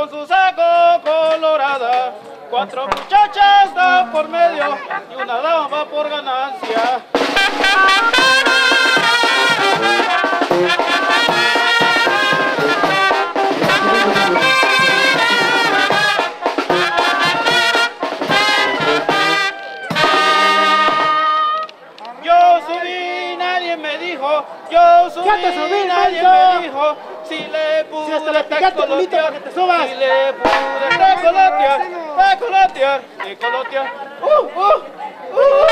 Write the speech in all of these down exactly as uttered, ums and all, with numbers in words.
su saco colorada. Cuatro muchachas dan por medio y una dama va por ganancia. Yo subí, nadie me dijo. Yo subí, subí, nadie Pancho? me dijo. Si le pude Si hasta le pegaste bonito para que te subas. Si le pude tecolotear, tecolotear, tecolotear. Uh, uh, uh.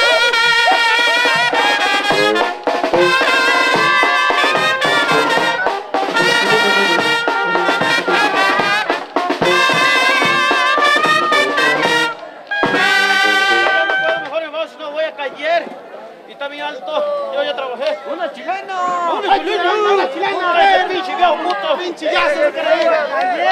Y está bien alto, yo ya trabajé. ¡Una chilena! ¡Una chilena! ¡Una chilena! ¡Una pinche viejo puto! ¡Pinche ya se creía!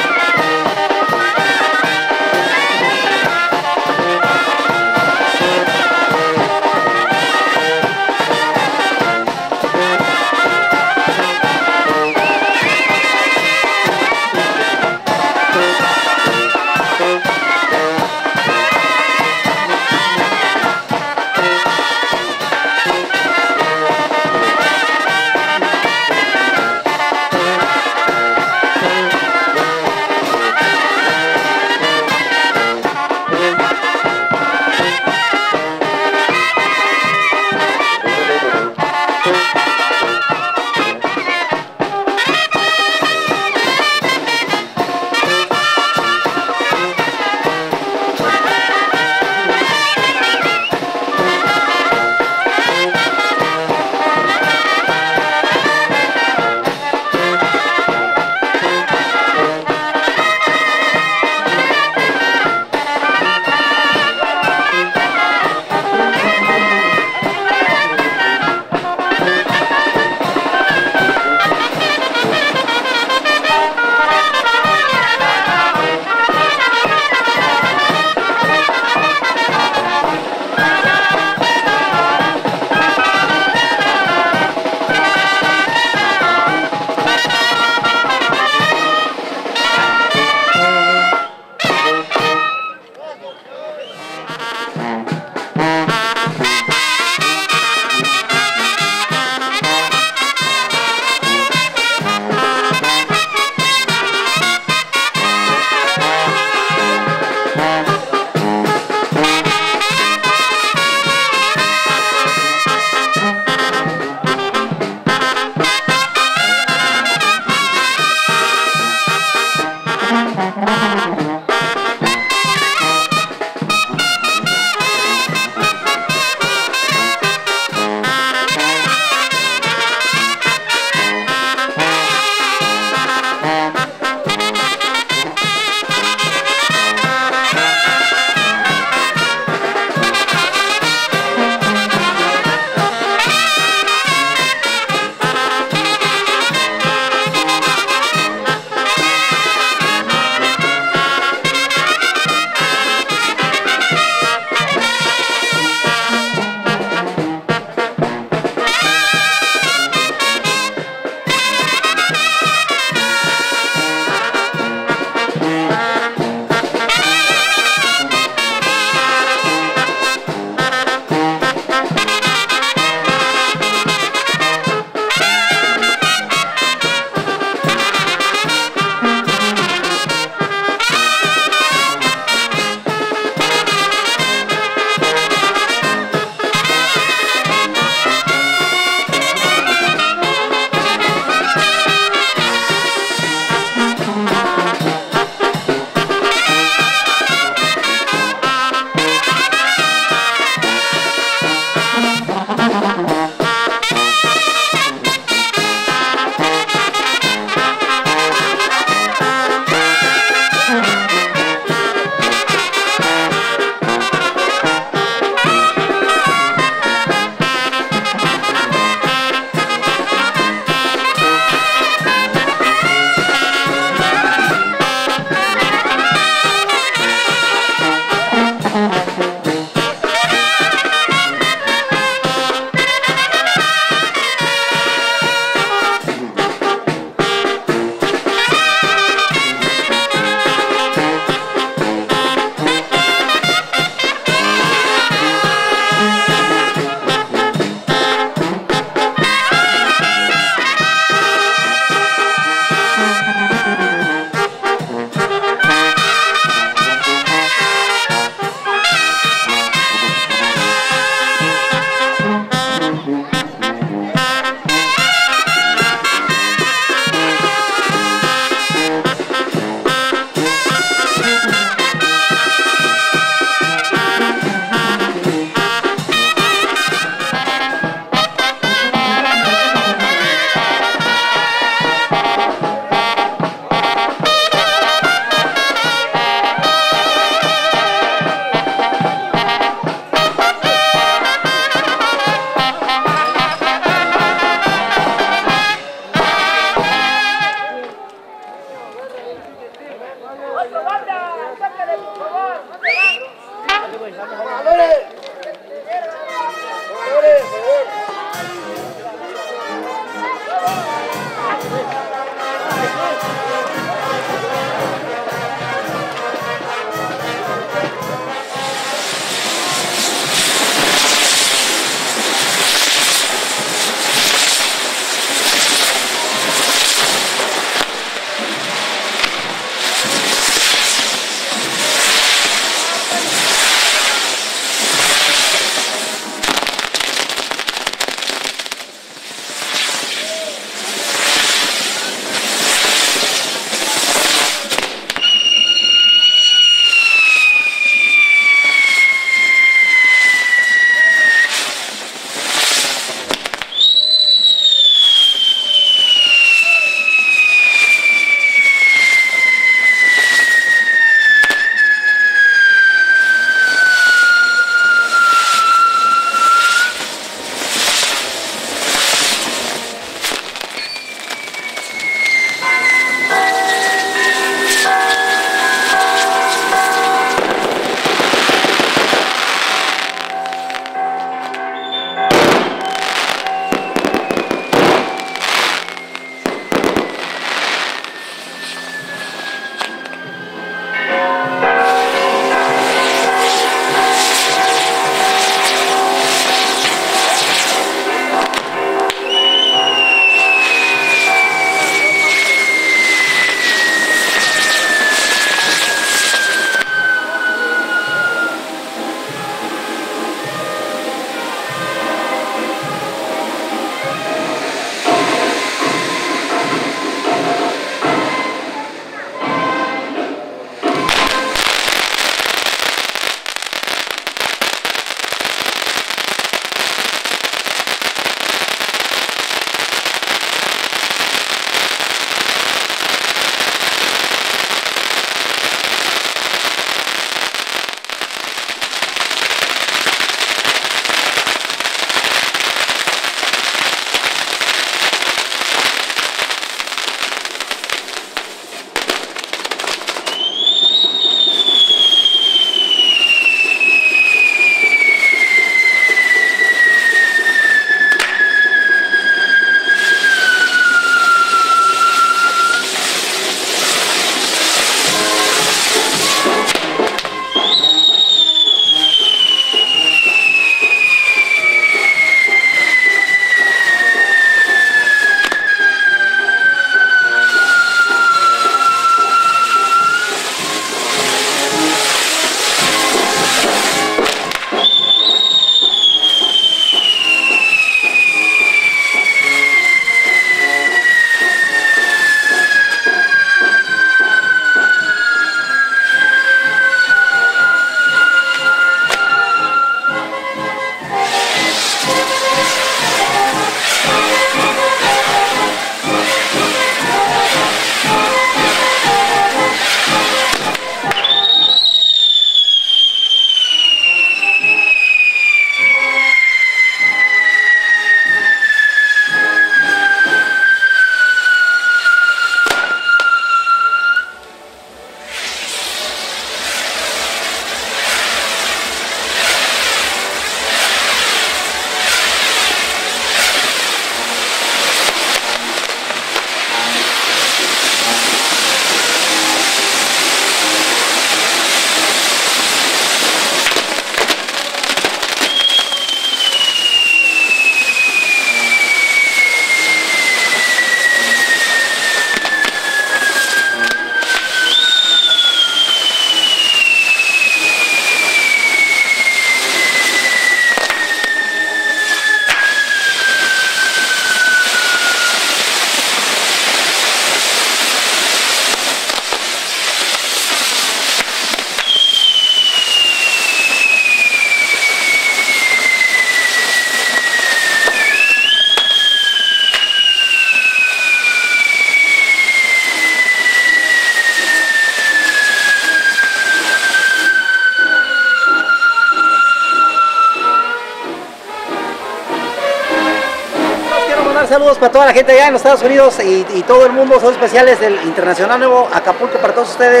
saludos para toda la gente allá en los Estados Unidos y, y todo el mundo. Son especiales del Internacional Nuevo Acapulco para todos ustedes.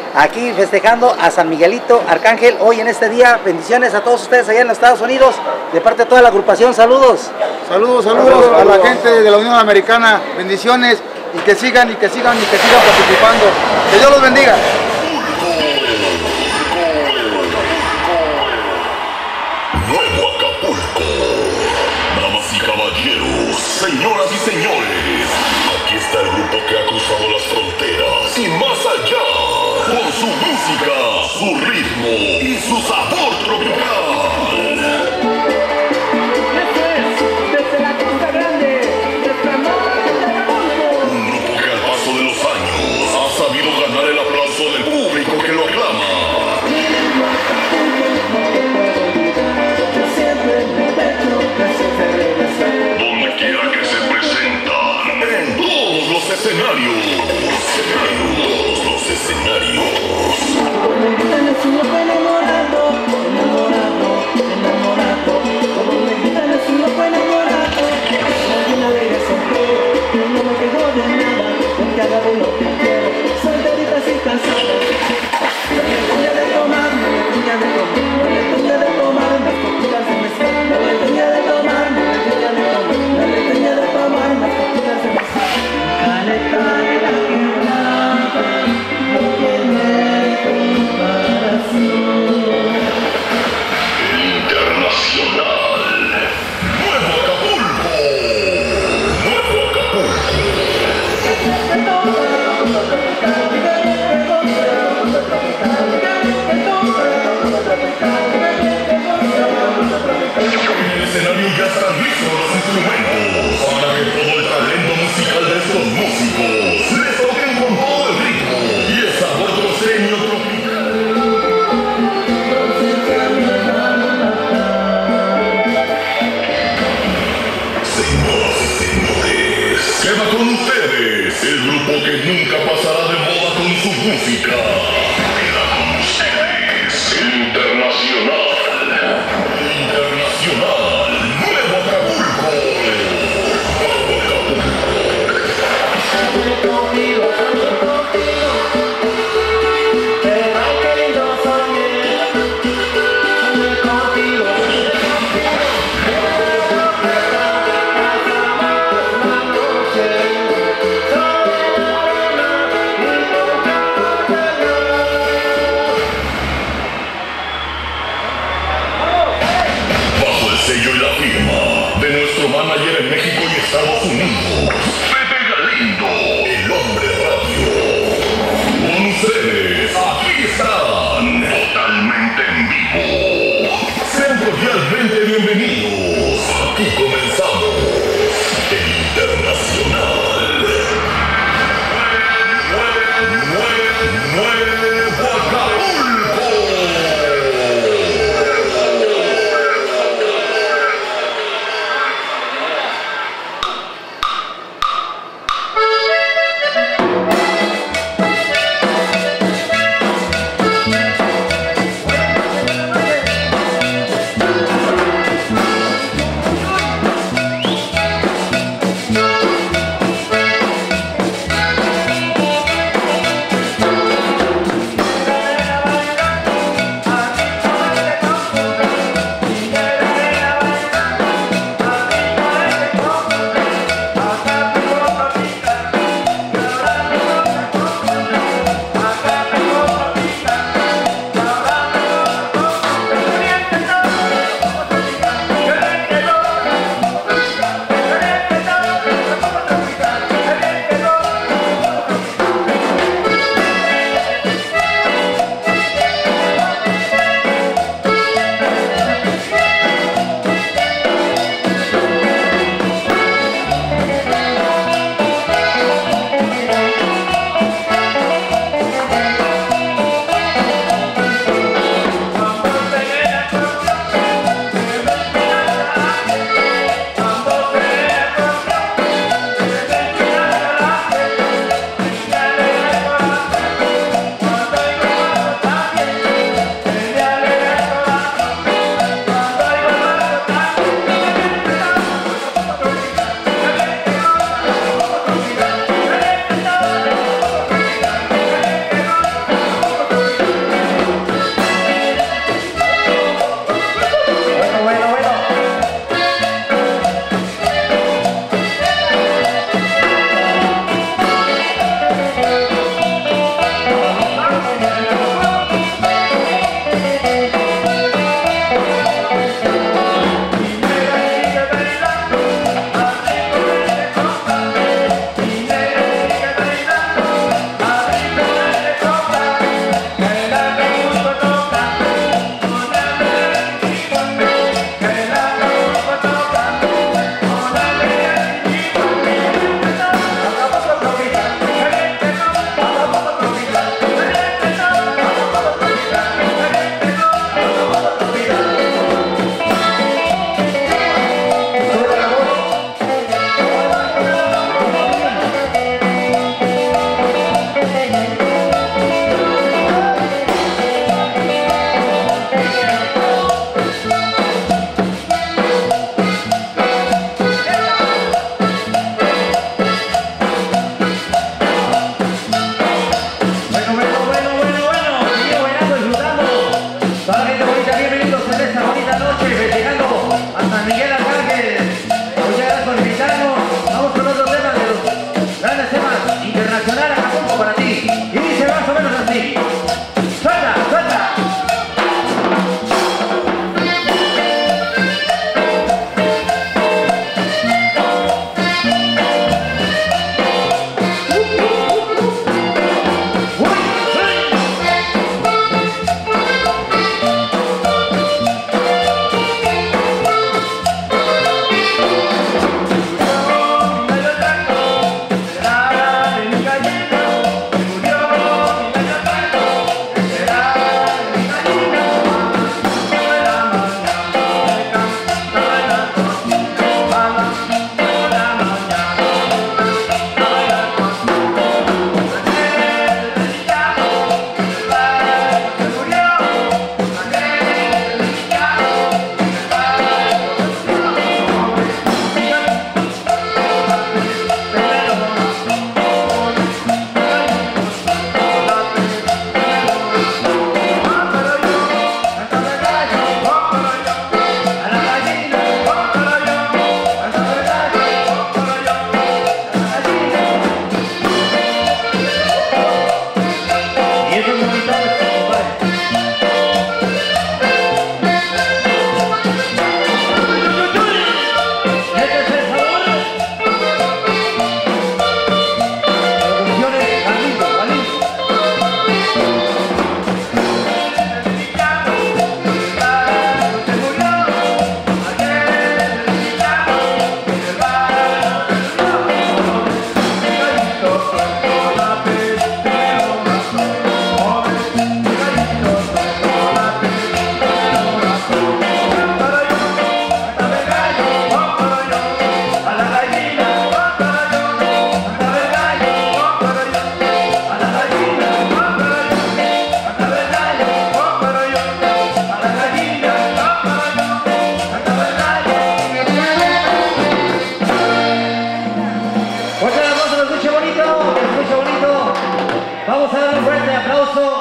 aquí festejando a San Miguelito Arcángel hoy en este día. Bendiciones a todos ustedes allá en los Estados Unidos, de parte de toda la agrupación. Saludos. Saludos, saludos a la gente de la Unión Americana. Bendiciones y que sigan y que sigan y que sigan participando. Que Dios los bendiga. Nuevo Acapulco. Damas y caballeros, señoras y señores, aquí está el grupo que ha cruzado las fronteras y más allá, con su música, su ritmo y su sabor tropical. Desde la Costa Grande, desde Acapulco. Un grupo que al paso de los años ha sabido ganar el aplauso del público que lo aclama. Donde quiera que se presentan, en todos los escenarios, en todos los escenarios.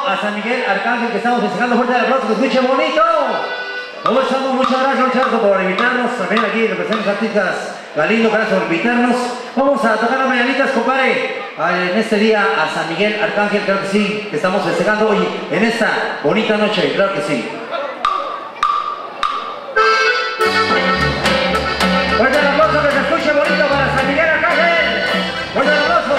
a San Miguel Arcángel, que estamos festejando. Fuerte el aplauso, que escuche bonito. ¿Cómo estamos? Muchas gracias, Charco, por invitarnos. También aquí representamos artistas Galindo, gracias por invitarnos. Vamos a tocar las mañanitas, compadre, en este día a San Miguel Arcángel, claro que sí, que estamos festejando hoy en esta bonita noche, claro que sí. Fuerte el aplauso, que se escuche bonito para San Miguel Arcángel. Fuerte el aplauso.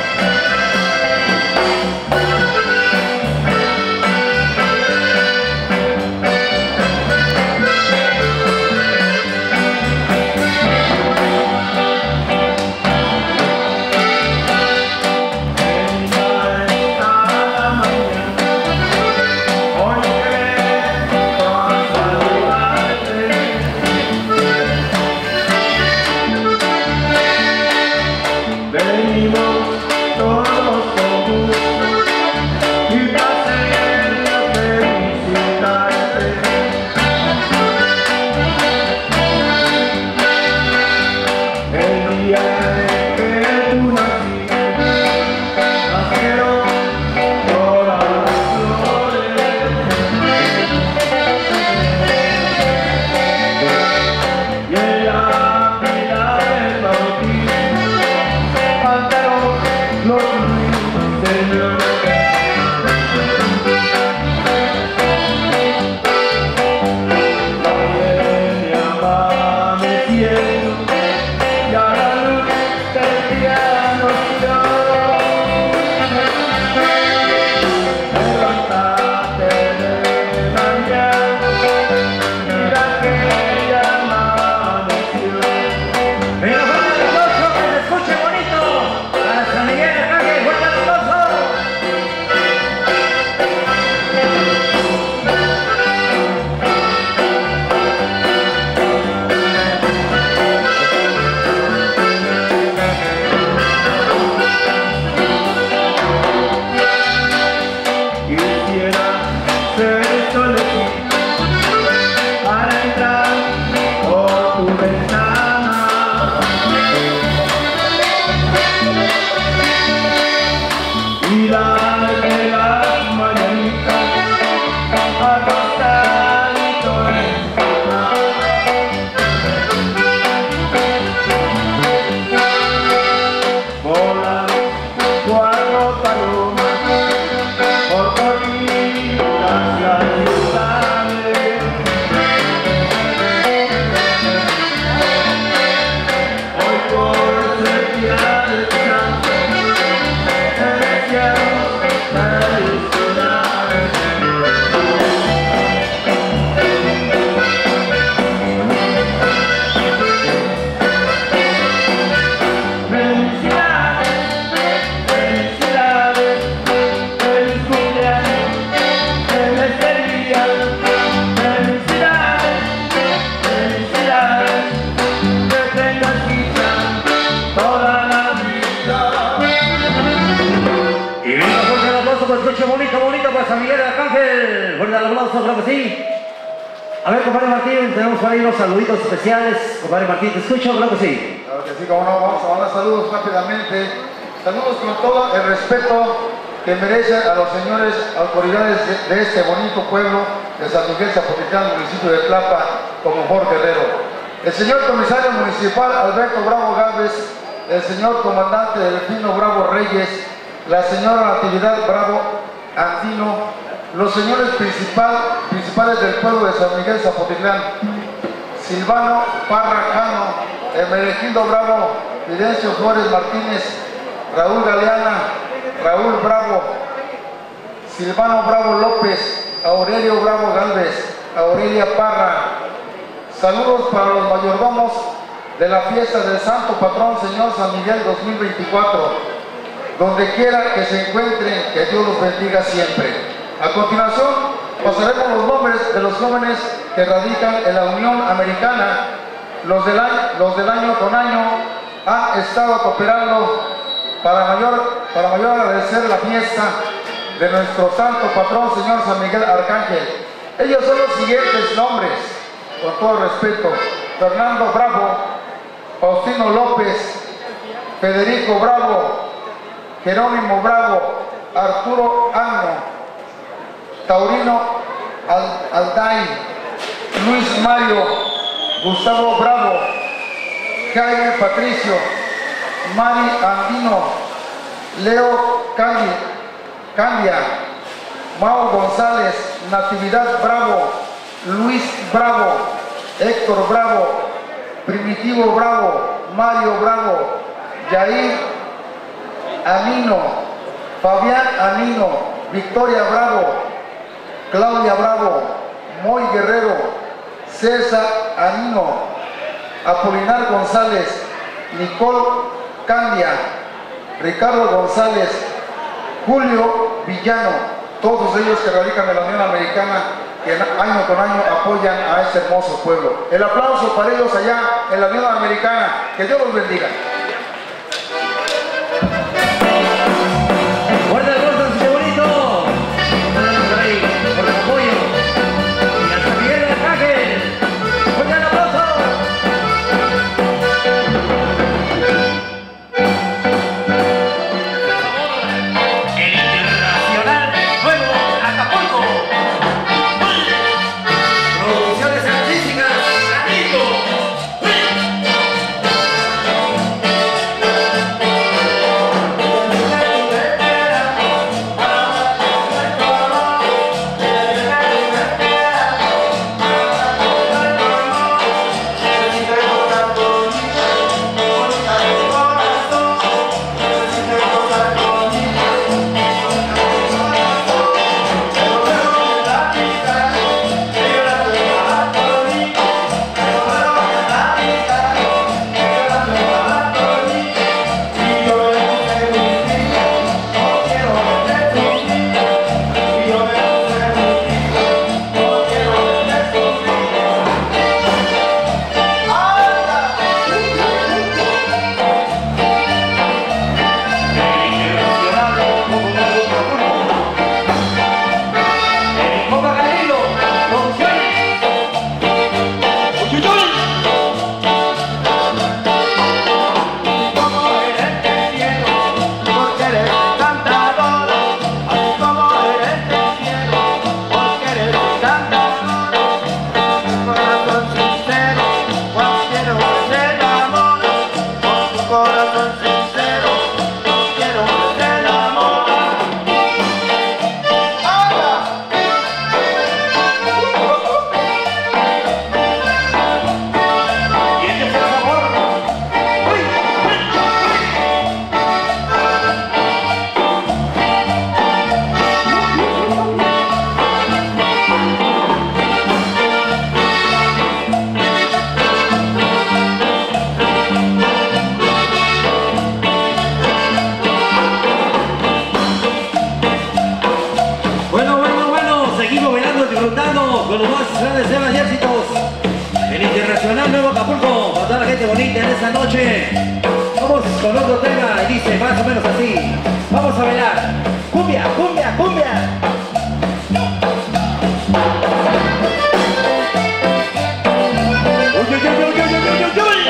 Bonito, bonito para San Miguel Arcángel. Fuerte el aplauso, claro que sí. A ver, compadre Martín, tenemos por ahí unos saluditos especiales. Compadre Martín, ¿te escucho? Claro que sí. Claro que sí, como no, vamos a mandar saludos rápidamente. Saludos con todo el respeto que merecen a los señores autoridades de, de este bonito pueblo de San Miguel Zapotitlán, municipio de Tlapa, como Jorge Guerrero. El señor comisario municipal Alberto Bravo Gálvez, el señor comandante Delfino Bravo Reyes, la señora Natividad Bravo Andino, los señores principal, principales del pueblo de San Miguel Zapotitlán, Silvano Parra Cano, Hermenegildo Bravo, Fidencio Flores Martínez, Raúl Galeana, Raúl Bravo, Silvano Bravo López, Aurelio Bravo Gálvez, Aurelia Parra. Saludos para los mayordomos de la fiesta del Santo Patrón Señor San Miguel dos mil veinticuatro. Donde quiera que se encuentren, que Dios los bendiga siempre. A continuación, pasaremos los nombres de los jóvenes que radican en la Unión Americana. Los del año, los del año con año han estado cooperando para mayor, para mayor agradecer la fiesta de nuestro Santo Patrón, Señor San Miguel Arcángel. Ellos son los siguientes nombres, con todo respeto: Fernando Bravo, Faustino López, Federico Bravo, Jerónimo Bravo, Arturo Agno, Taurino Alday, Luis Mario, Gustavo Bravo, Jaime Patricio, Mari Andino, Leo Candia, Candia, Mau González, Natividad Bravo, Luis Bravo, Héctor Bravo, Primitivo Bravo, Mario Bravo, Yair Anino, Fabián Anino, Victoria Bravo, Claudia Bravo, Moy Guerrero, César Anino, Apolinar González, Nicole Candia, Ricardo González, Julio Villano, todos ellos que radican en la Unión Americana, que año con año apoyan a este hermoso pueblo. El aplauso para ellos allá en la Unión Americana. Que Dios los bendiga. ¡Fuerte el aplauso, qué bonito! Por ahí, por el apoyo. Y hasta Miguel de Arcángel. ¡Fuerte el aplauso! El Internacional Nuevo Acapulco. Producciones artísticas, Amigo. Con los más grandes temas y éxitos, el Internacional Nuevo Acapulco, para toda la gente bonita en esta noche. Vamos con otro tema y dice más o menos así. Vamos a bailar. Cumbia, cumbia, cumbia. Uy, uy, uy, uy, uy, uy, uy, uy.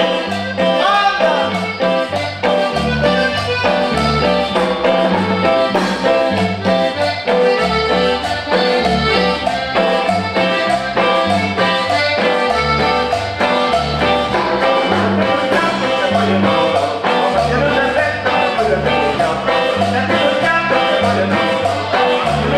Thank you.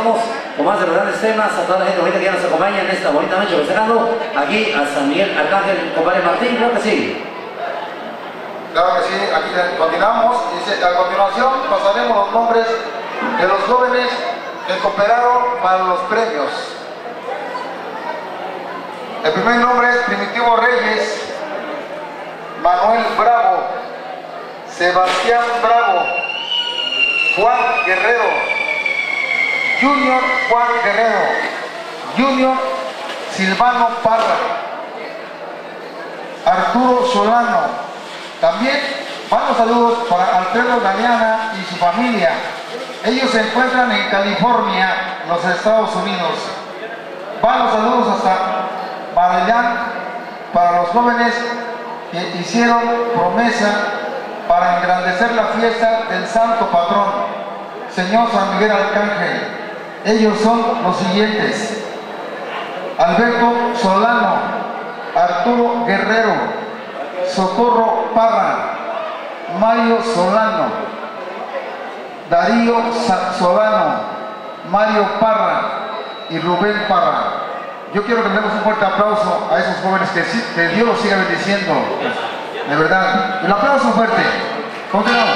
regresamos con más de los grandes temas. A toda la gente bonita que ya nos acompaña en esta bonita noche festejando aquí a San Miguel Arcángel, compadre Martín, creo que sí. Claro que sí, aquí continuamos. Dice, a continuación pasaremos los nombres de los jóvenes que cooperaron para los premios. El primer nombre es Primitivo Reyes, Manuel Bravo, Sebastián Bravo, Juan Guerrero, Junior Juan Guerrero, Junior Silvano Parra, Arturo Solano. También buenos saludos para Alfredo Galeana y su familia. Ellos se encuentran en California, los Estados Unidos. Buenos saludos hasta Marayán para los jóvenes que hicieron promesa para engrandecer la fiesta del Santo Patrón, Señor San Miguel Arcángel. Ellos son los siguientes: Alberto Solano, Arturo Guerrero, Socorro Parra, Mario Solano, Darío Solano, Mario Parra y Rubén Parra. Yo quiero que le demos un fuerte aplauso a esos jóvenes, que, que Dios los siga bendiciendo, de verdad. Un aplauso fuerte. Continuamos.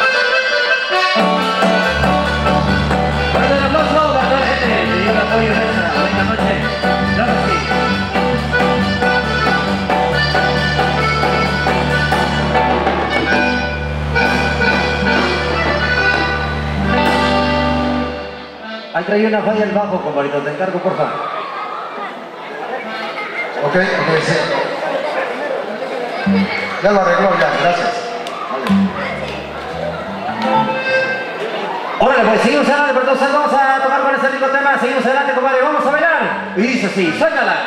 Fuerte el aplauso para toda la gente que dio el apoyo en esta bonita noche. Claro que sí. Ahí trae una falla el bajo, compadrito, te encargo, por favor. Ok, ok, sí. Ya lo arregló, ya, gracias. Órale, pues seguimos adelante, pero entonces vamos a tocar con este rico tema. Seguimos adelante, compadre, vamos a bailar. Y dice así, suéltala.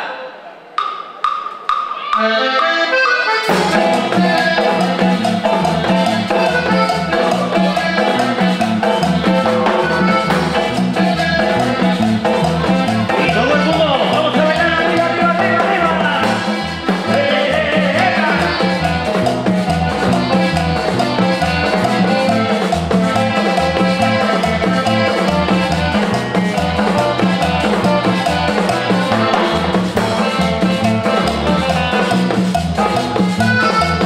Thank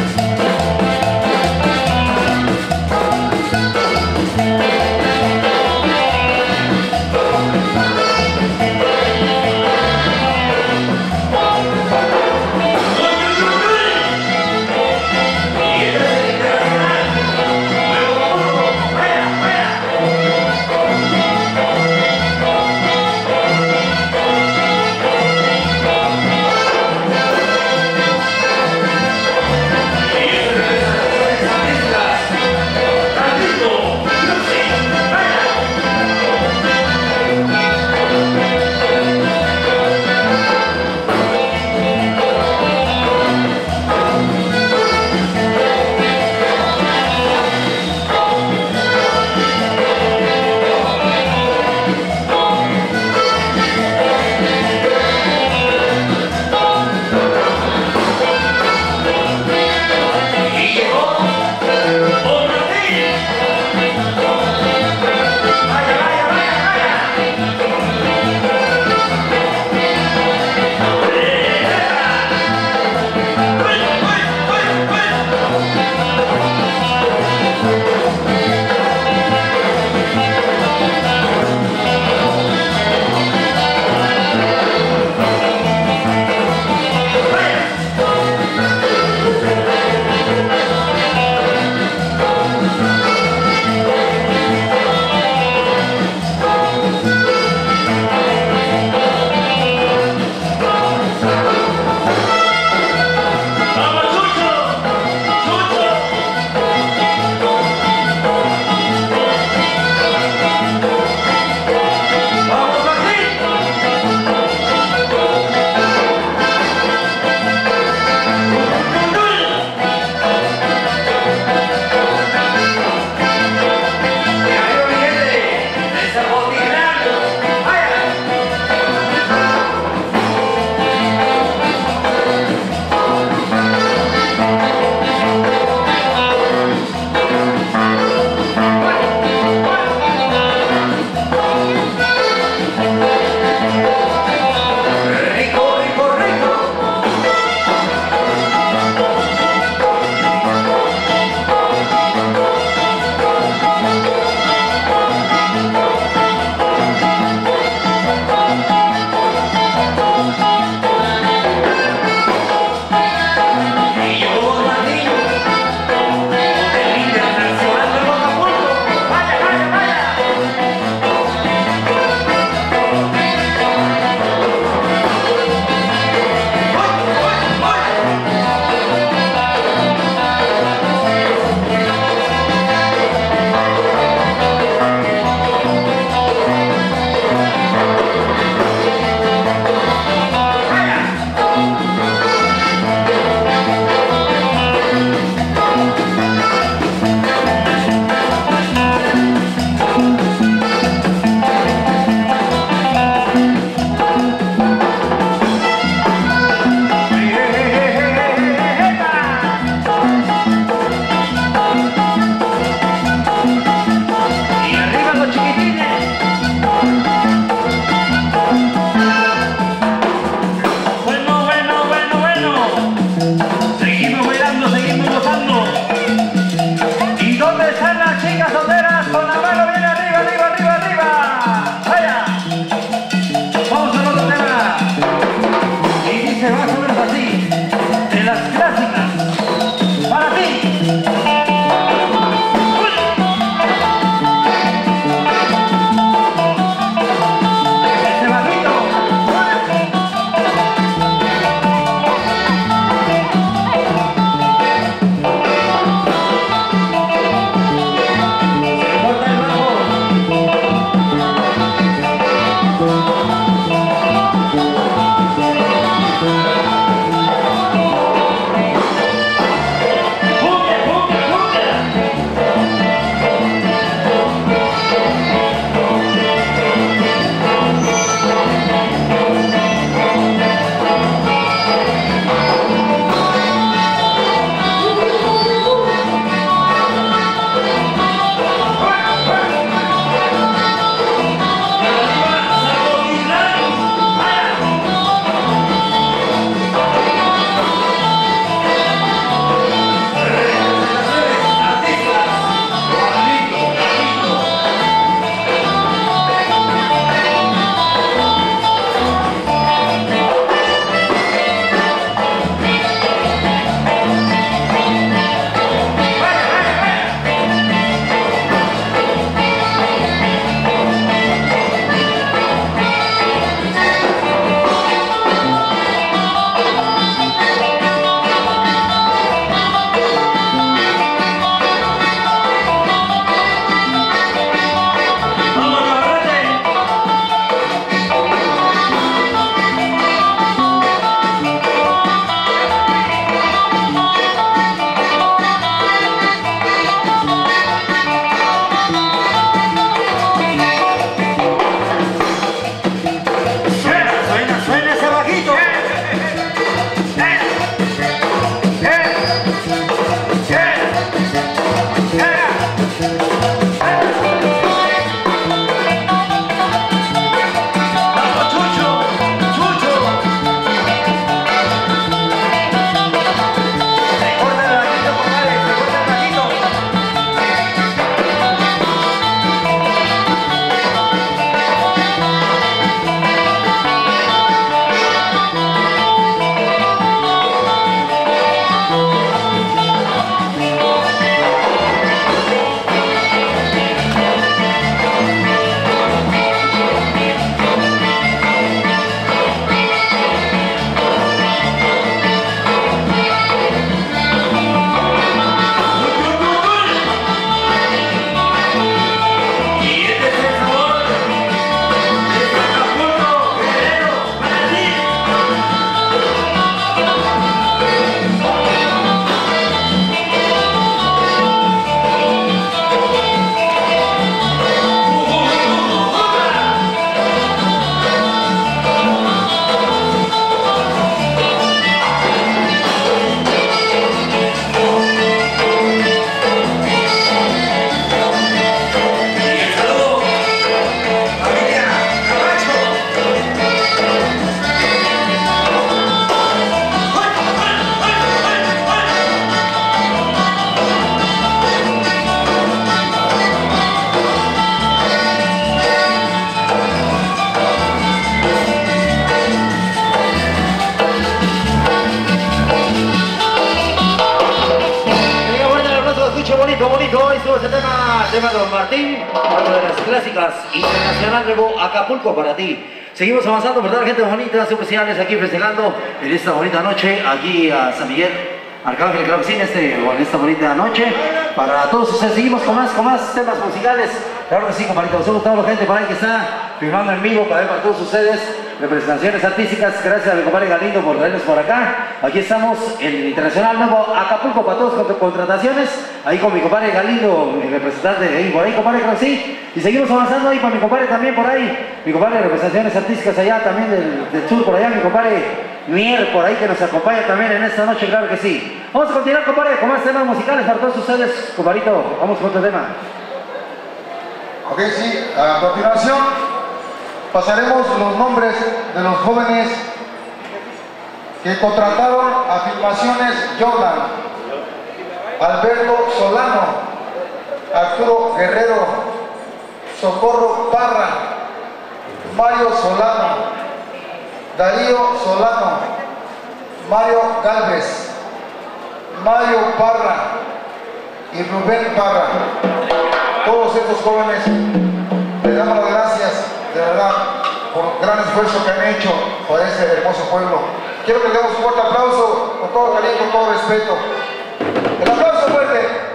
tema de Don Martín, otro de las clásicas internacional nuevo Acapulco para ti. Seguimos avanzando, ¿verdad? Gente bonita, especiales aquí festejando en esta bonita noche, aquí a San Miguel Arcángel, claro que sí, en, este, en esta bonita noche. Para todos ustedes, seguimos con más, con más temas musicales. Claro que sí, compadrito. Nos gusta toda la gente por ahí que está filmando en vivo para ver para todos ustedes representaciones artísticas. Gracias a mi compadre Galindo por traernos por acá. Aquí estamos en el Internacional Nuevo Acapulco para todos con contrataciones. Ahí con mi compadre Galindo, mi representante de ahí, por ahí, compadre, creo que sí. Y seguimos avanzando ahí para mi compadre también por ahí. Mi compadre de representaciones artísticas allá también del, del sur, por allá, mi compadre Mier, por ahí que nos acompaña también en esta noche, claro que sí. Vamos a continuar, compadre, con más temas musicales para todos ustedes, compadrito. Vamos con otro tema. Ok, sí, a continuación pasaremos los nombres de los jóvenes que contrataron a Filmaciones Jordan: Alberto Solano, Arturo Guerrero, Socorro Parra, Mario Solano, Darío Solano, Mario Galvez, Mario Parra y Rubén Parra. Todos estos jóvenes les damos las gracias de verdad por el gran esfuerzo que han hecho por este hermoso pueblo. Quiero que le demos un fuerte aplauso, con todo cariño, con todo respeto. El aplauso fuerte.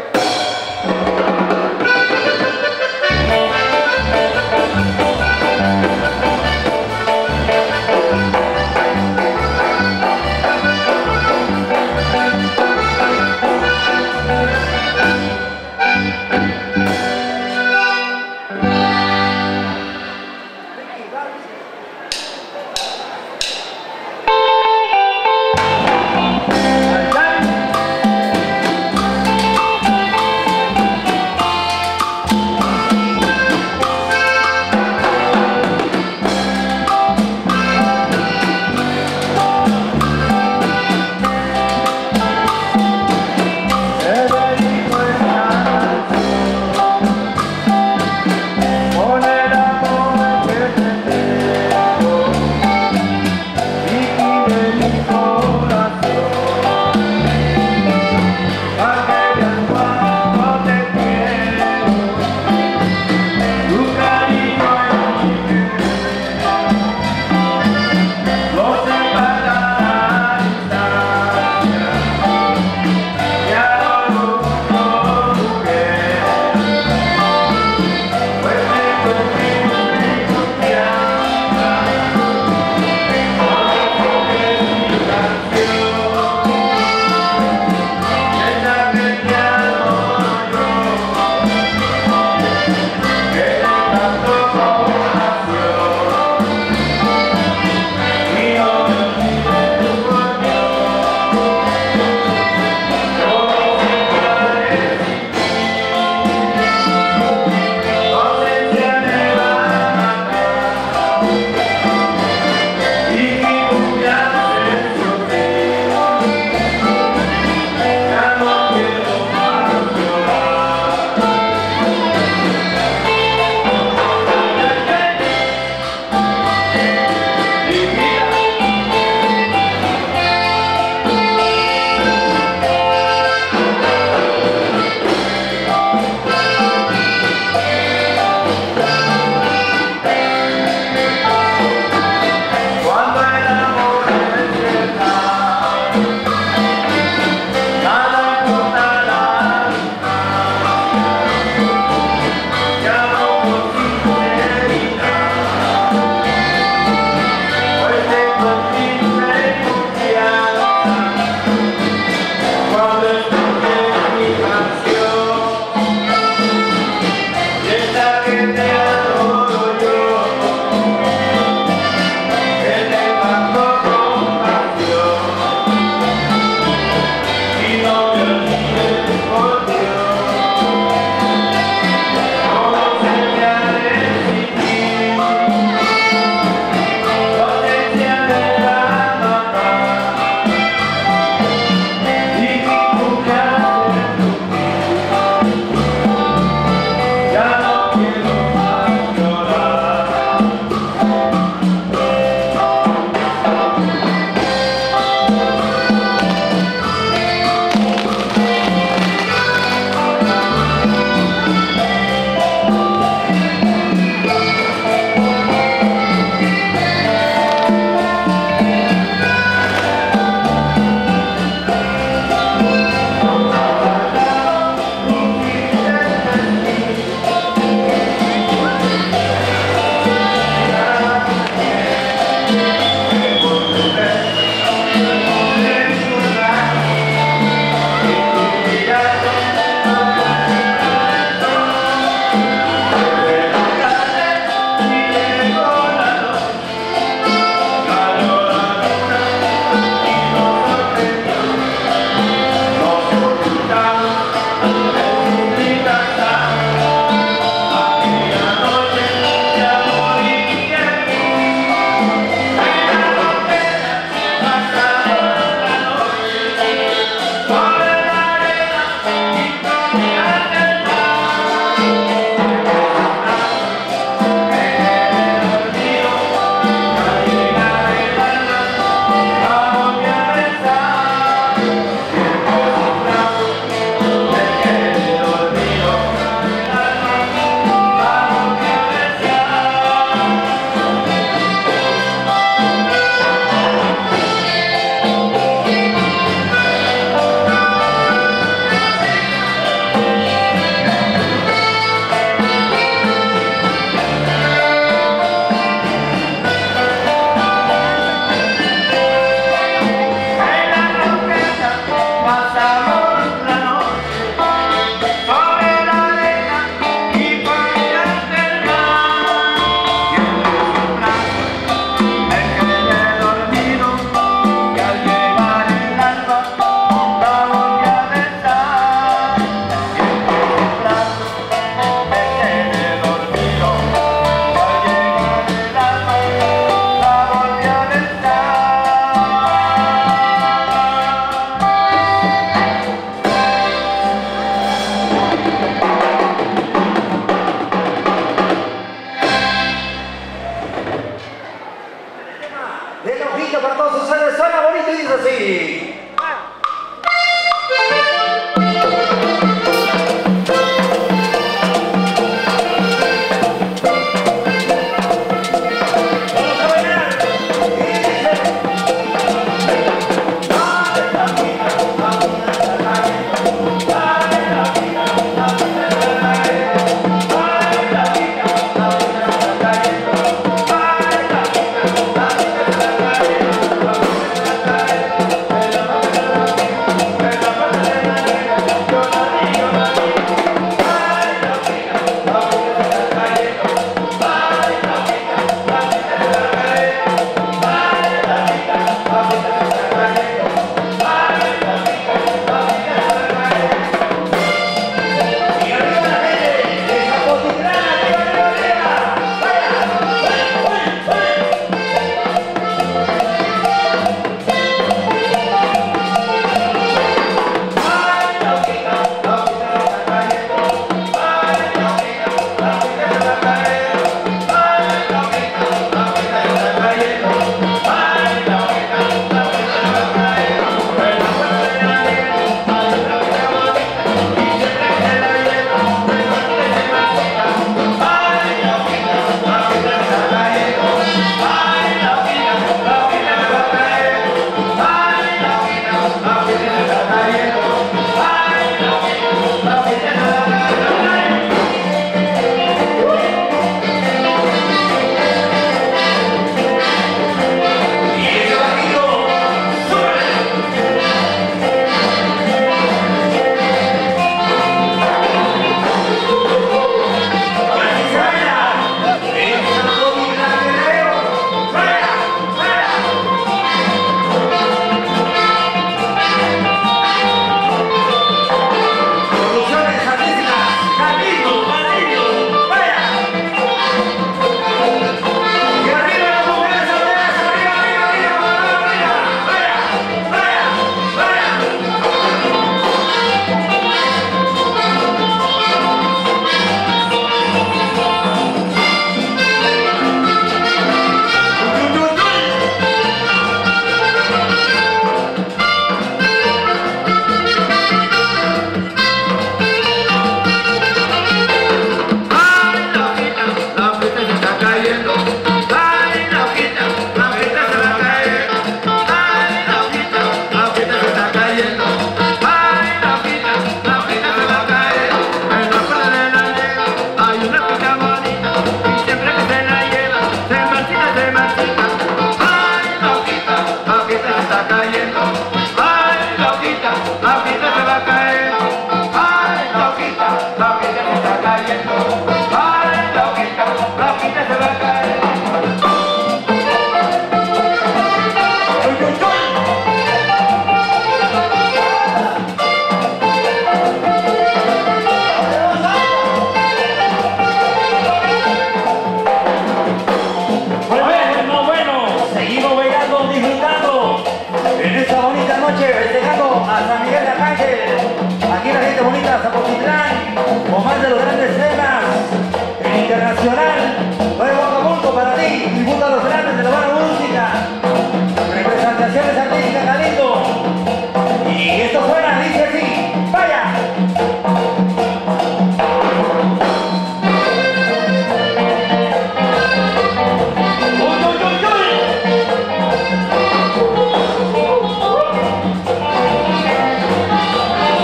así.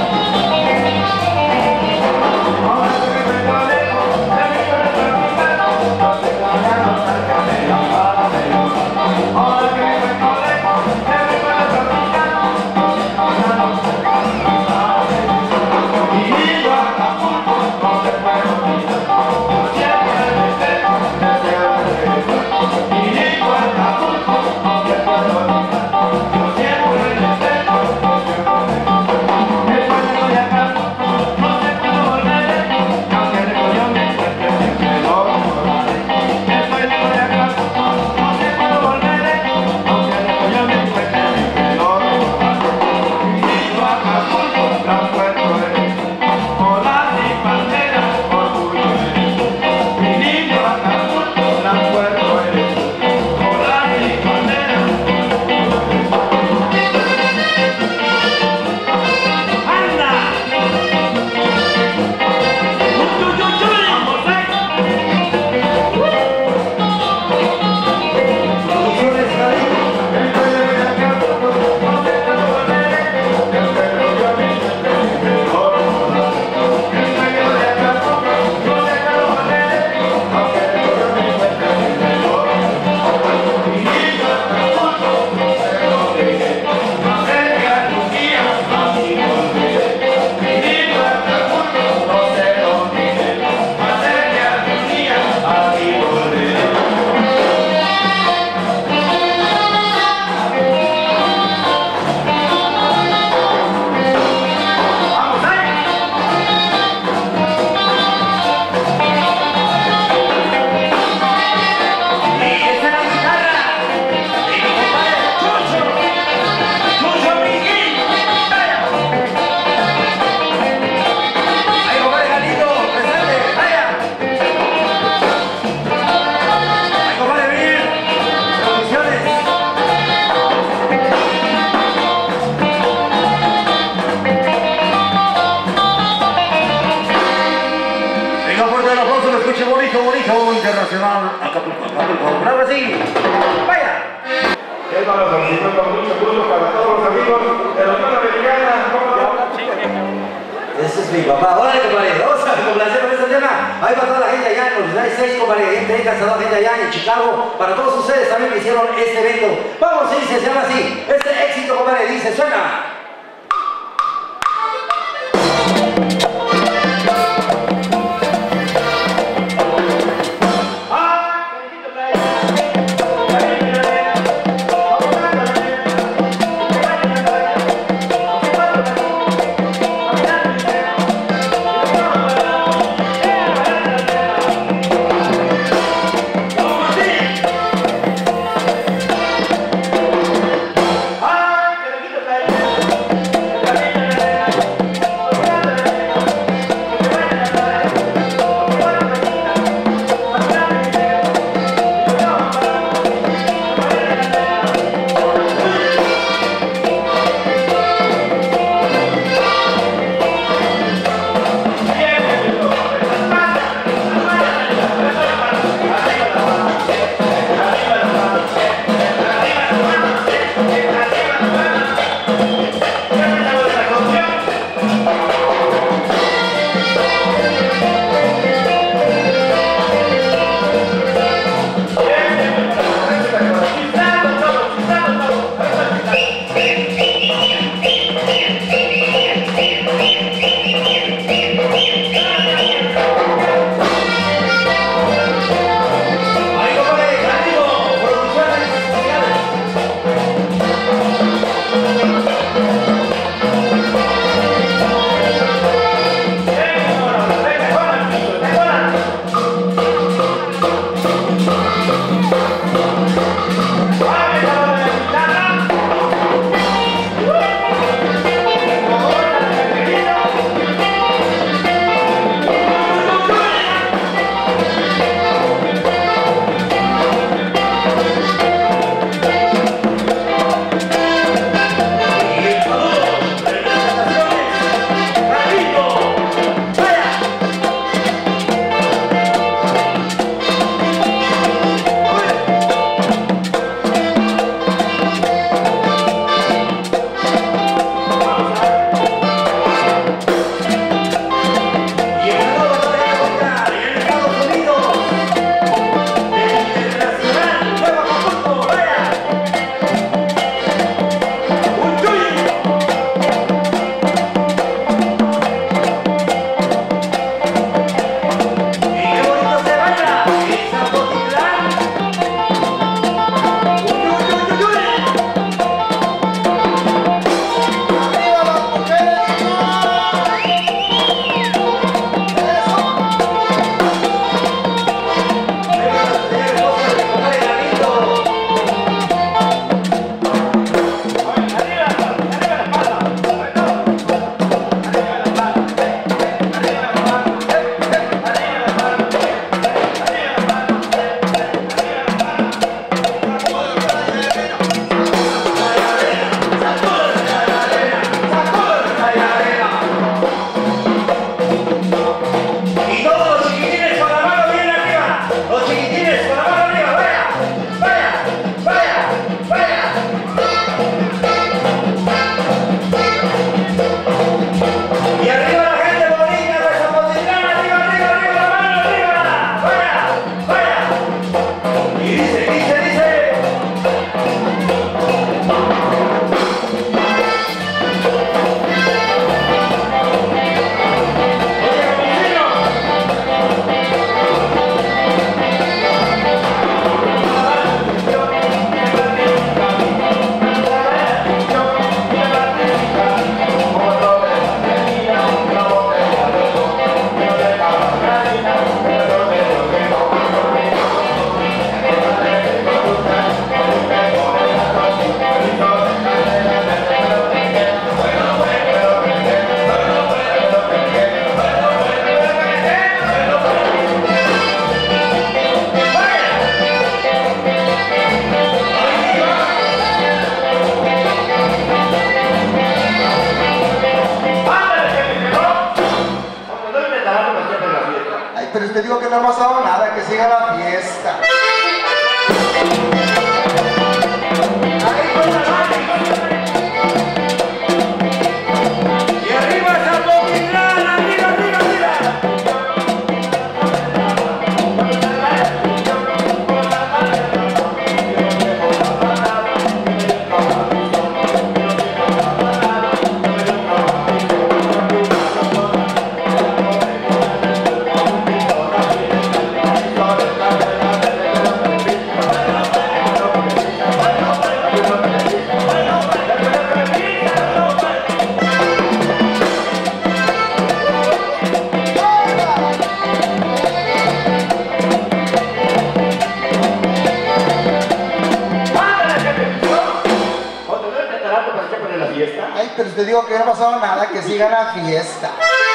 Vamos a así. Vaya. Es para solicitar con mucho gusto para todos los amigos de la Unión Americana. Ese es mi papá. Órale, compadre. Vamos a complacer con este tema. Ahí para toda la gente allá en los United States, compadre. Gente ahí, cansador, gente allá en Chicago. Para todos ustedes también que hicieron este evento. Vamos, se dice, se llama así. Este éxito, compadre, dice, suena. Pero te digo que no ha pasado nada, que siga la fiesta. poner la fiesta. Ay, pero te digo que no ha pasado nada, que siga la fiesta.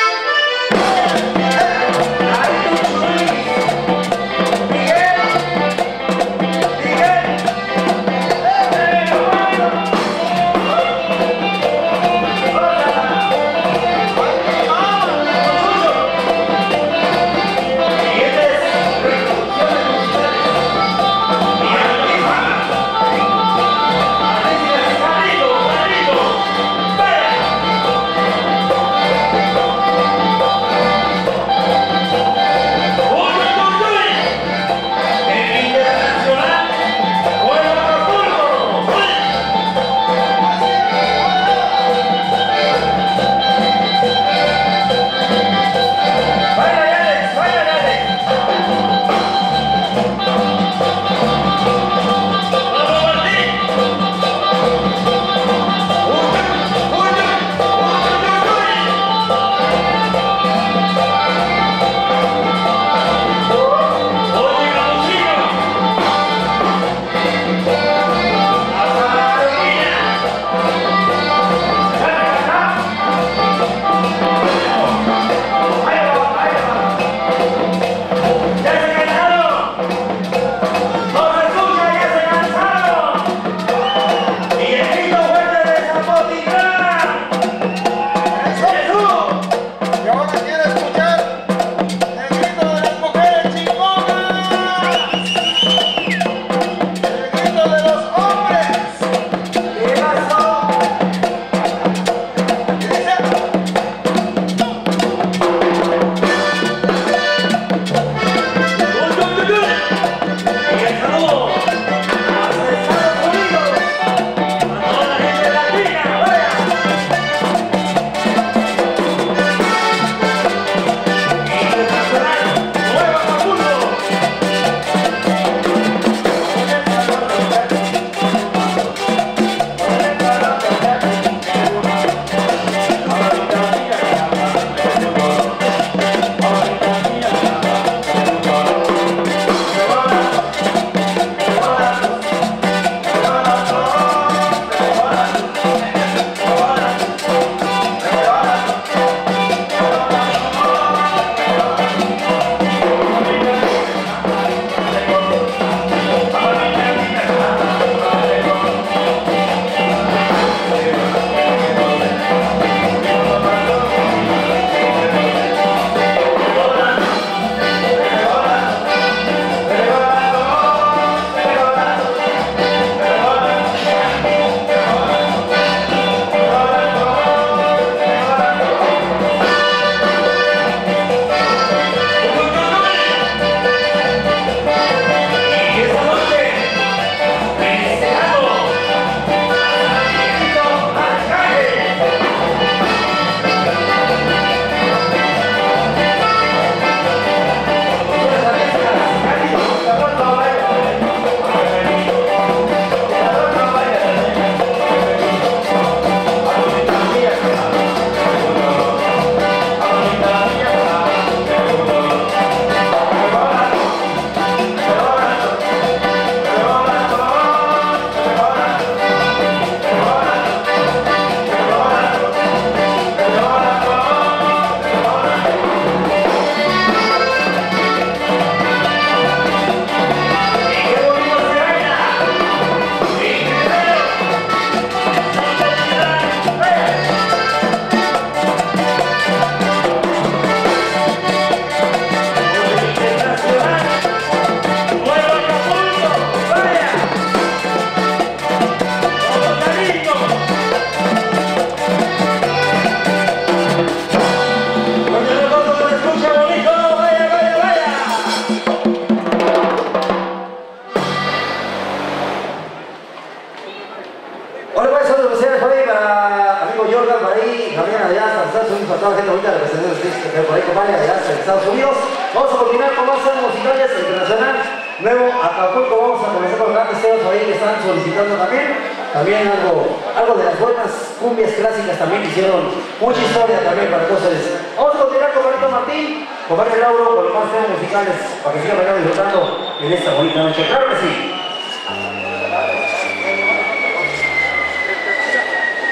Estados Unidos. Vamos a continuar con más salas musicales internacional. Luego Acapulco, vamos a comenzar con grandes temas ahí que están solicitando también. También algo, algo de las buenas cumbias clásicas también que hicieron mucha historia también para todos ustedes. Vamos a continuar con Marito Martín, con Mario Lauro, con los más temas musicales para que sigan bailando y disfrutando en esta bonita noche. Claro que sí.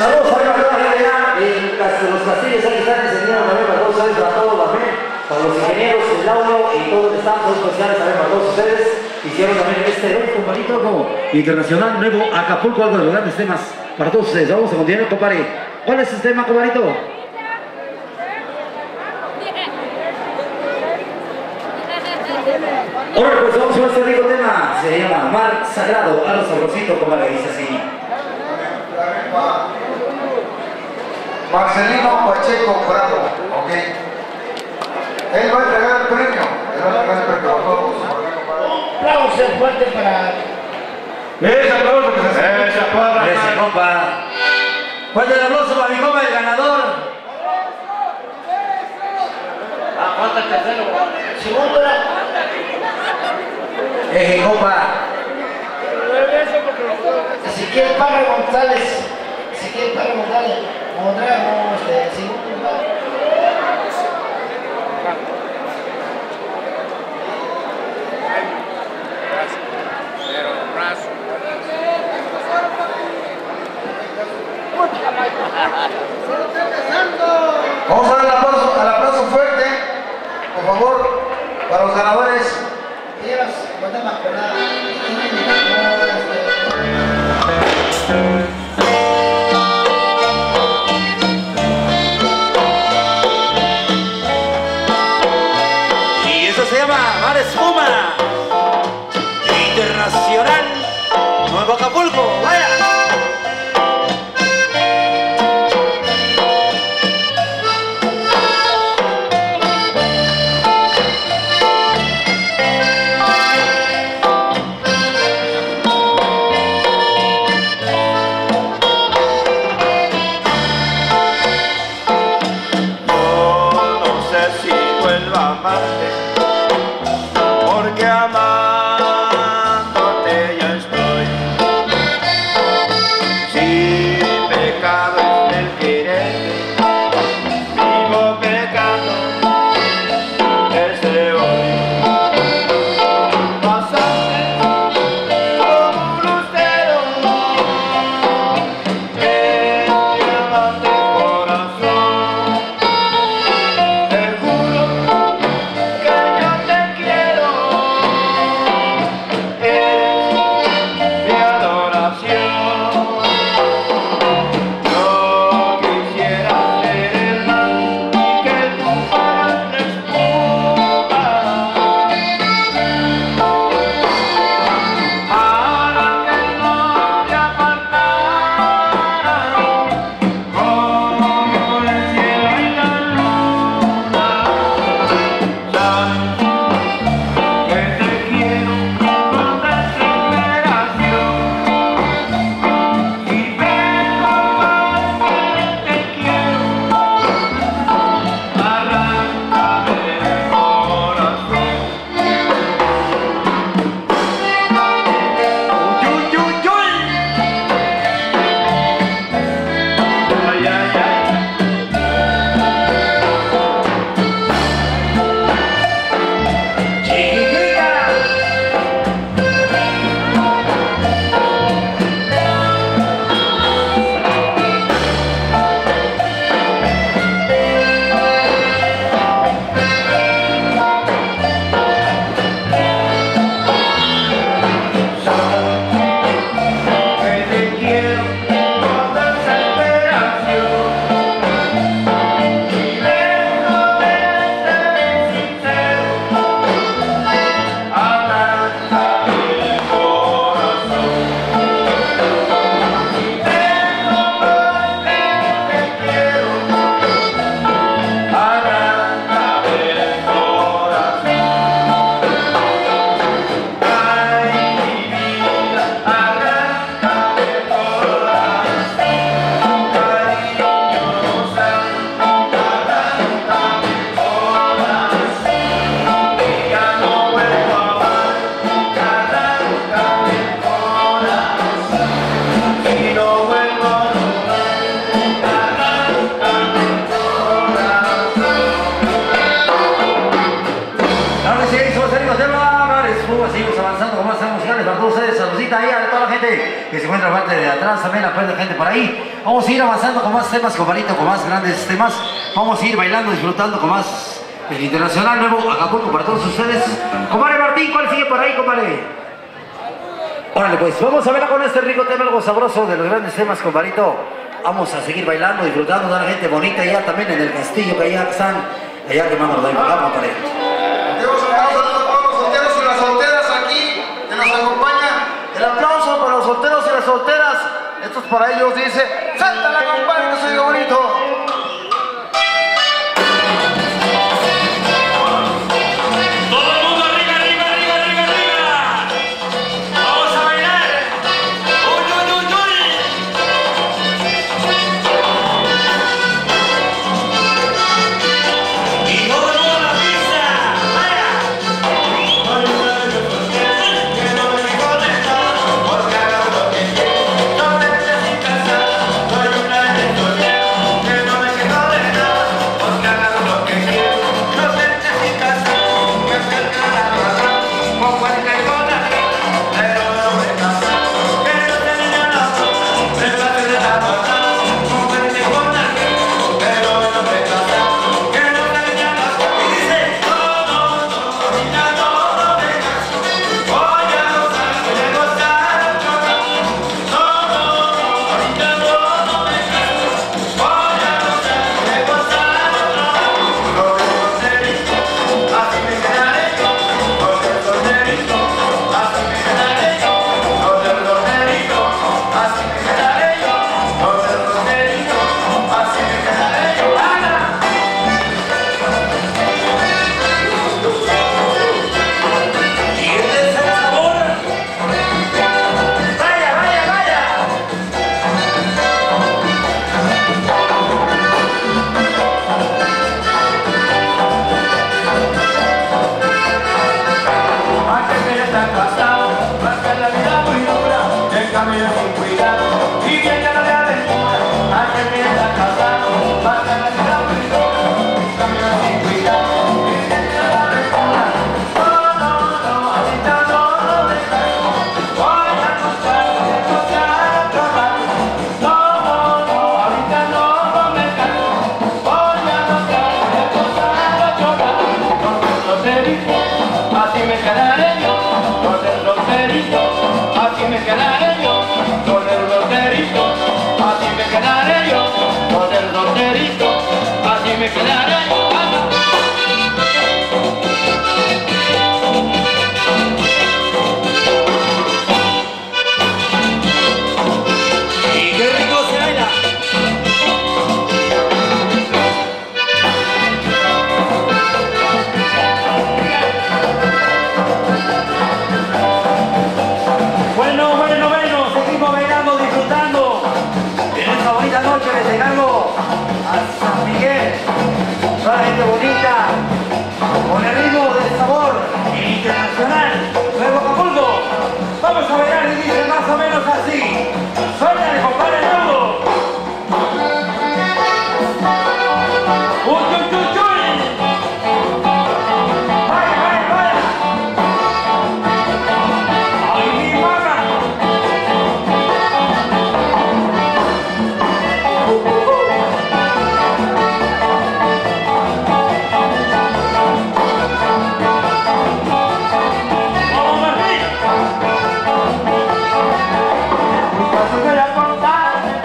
Saludos para la gente en los castillos, ahí están enseñando también para todos ustedes, para todos también, para los ingenieros, el audio y todos los estados especiales también para todos ustedes. Hicieron también este evento, compadrito, como internacional, nuevo Acapulco, algo de los grandes temas para todos ustedes. Vamos a continuar, compadre. ¿Cuál es el tema, compadrito? Ahora pues vamos a este rico tema, se llama Mar Sagrado, a los sabrosito, compadre, dice así. Marcelino Pacheco Bravo, ok. Él va a entregar el premio. Él va a entregar el premio. Un aplauso fuerte para... Ese aplauso que se hace. Ese compa. Fuerte el aplauso para mi compa, el ganador. Ah, falta el tercero. Segundo era... Eje, compa. Ezequiel Parra González. Ezequiel Parra González. Mondragón, este, segundo lugar. Vamos a dar el aplauso, el aplauso fuerte, por favor, para los ganadores. Y eso se llama Mar Espuma Internacional Nuevo Acapulco. ¡Vaya! compadre, que se encuentra la parte de atrás, también la parte de gente por ahí. Vamos a ir avanzando con más temas, compadrito, con más grandes temas. Vamos a ir bailando, disfrutando con más el internacional nuevo Acapulco para todos ustedes. Compadre Martín, ¿cuál sigue por ahí, compadre? Órale, pues, vamos a verla con este rico tema, algo sabroso de los grandes temas, compadrito. Vamos a seguir bailando, disfrutando de la gente bonita allá también en el castillo que allá están, allá que mando de vamos, compadre. Dios, un saludo a todos los solteros y las solteras aquí que nos acompañan. El aplauso para los solteros y las solteras. Esto es para ellos, dice, ¡sáltala, compadre, que soy bonito! Voy a contar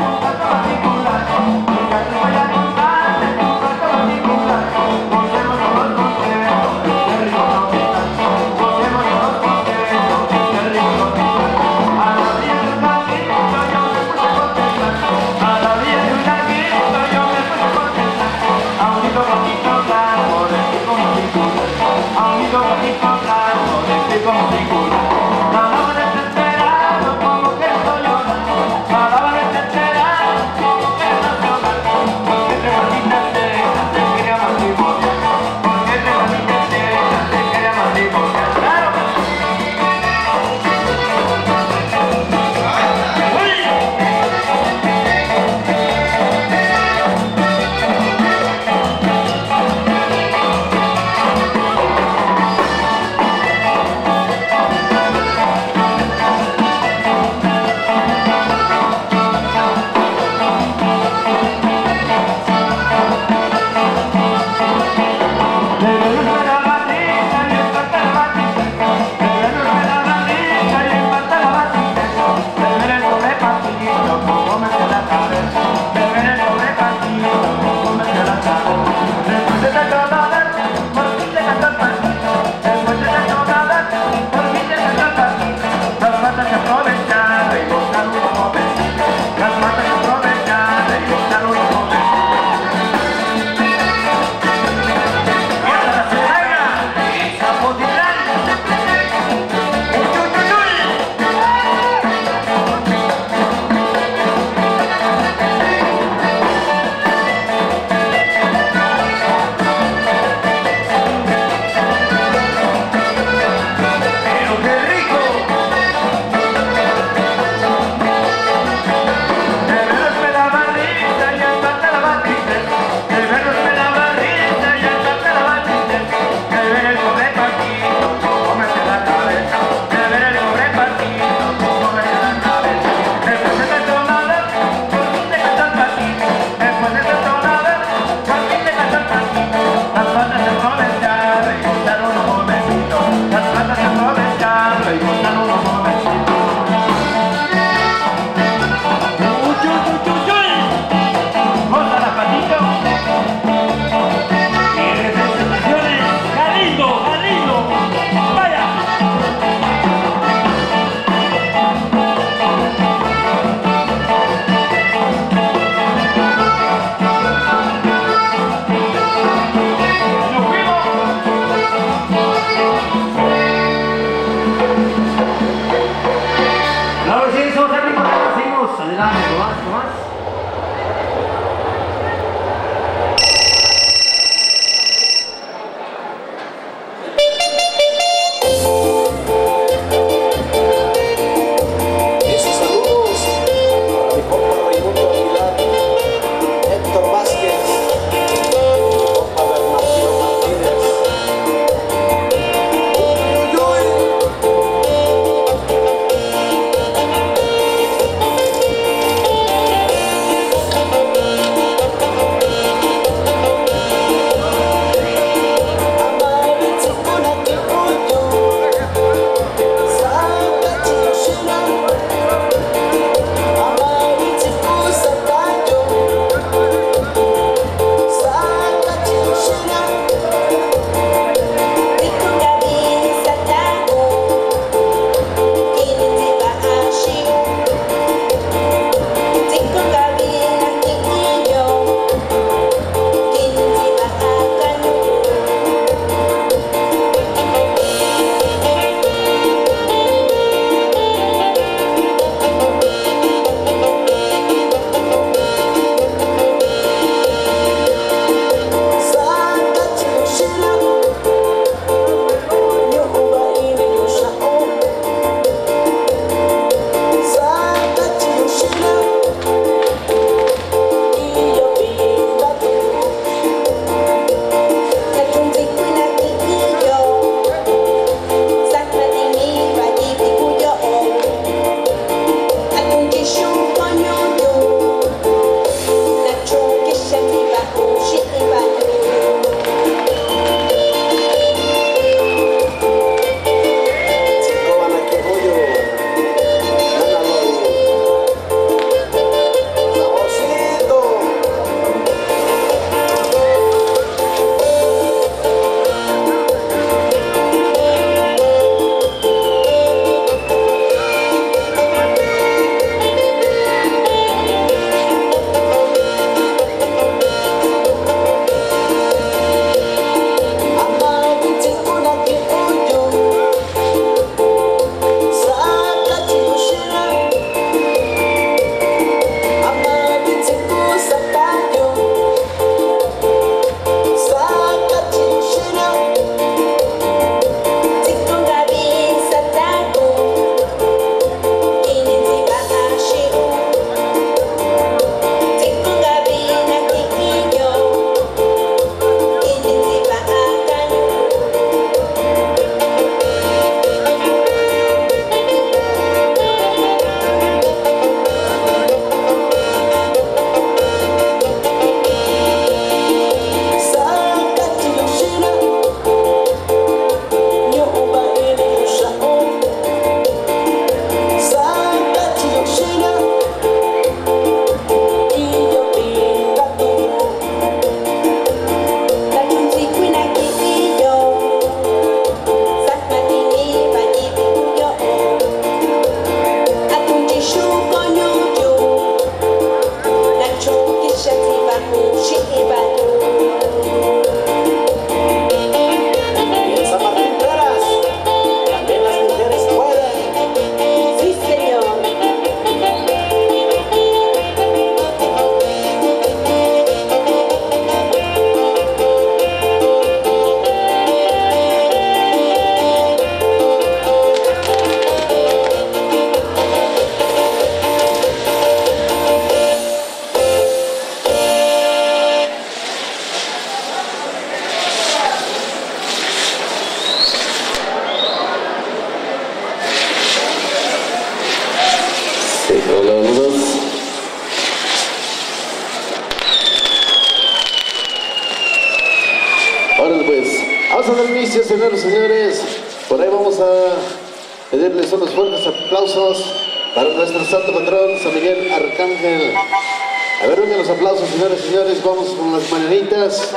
Vamos a dar inicio, señores y señores. Por ahí vamos a pedirles unos fuertes aplausos para nuestro santo patrón, San Miguel Arcángel. A ver, vengan los aplausos, señores y señores. Vamos con las mañanitas.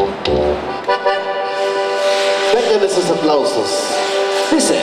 Vengan esos aplausos. Dice.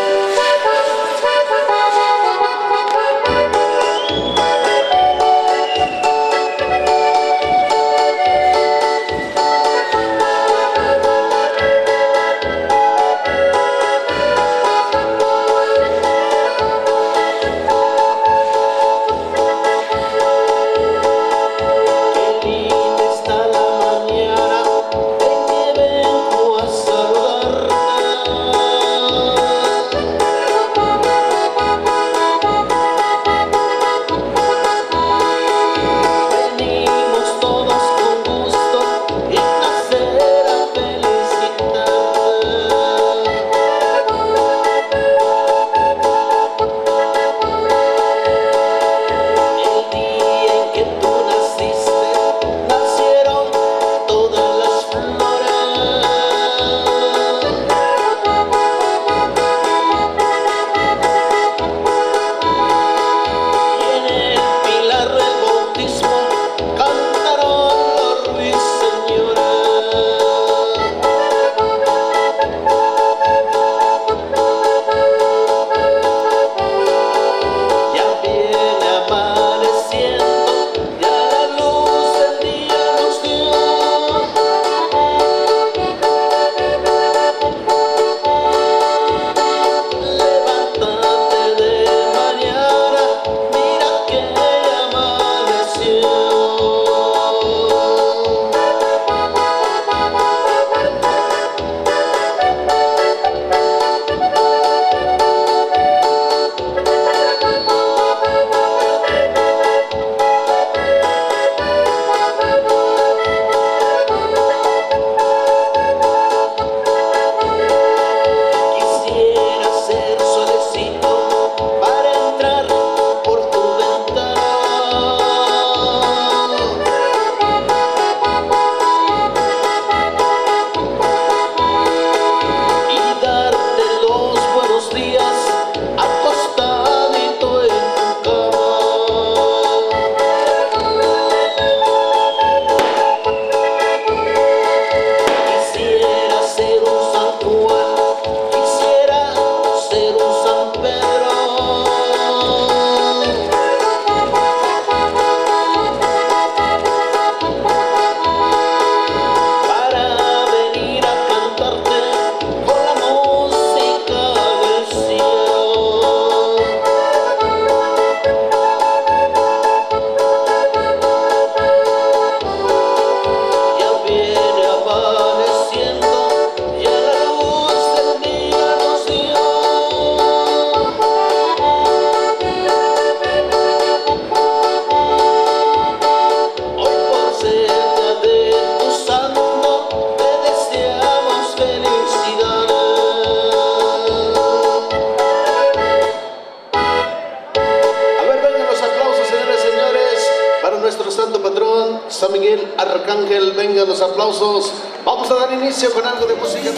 San Miguel Arcángel, vengan los aplausos. Vamos a dar inicio con algo de música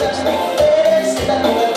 mixta.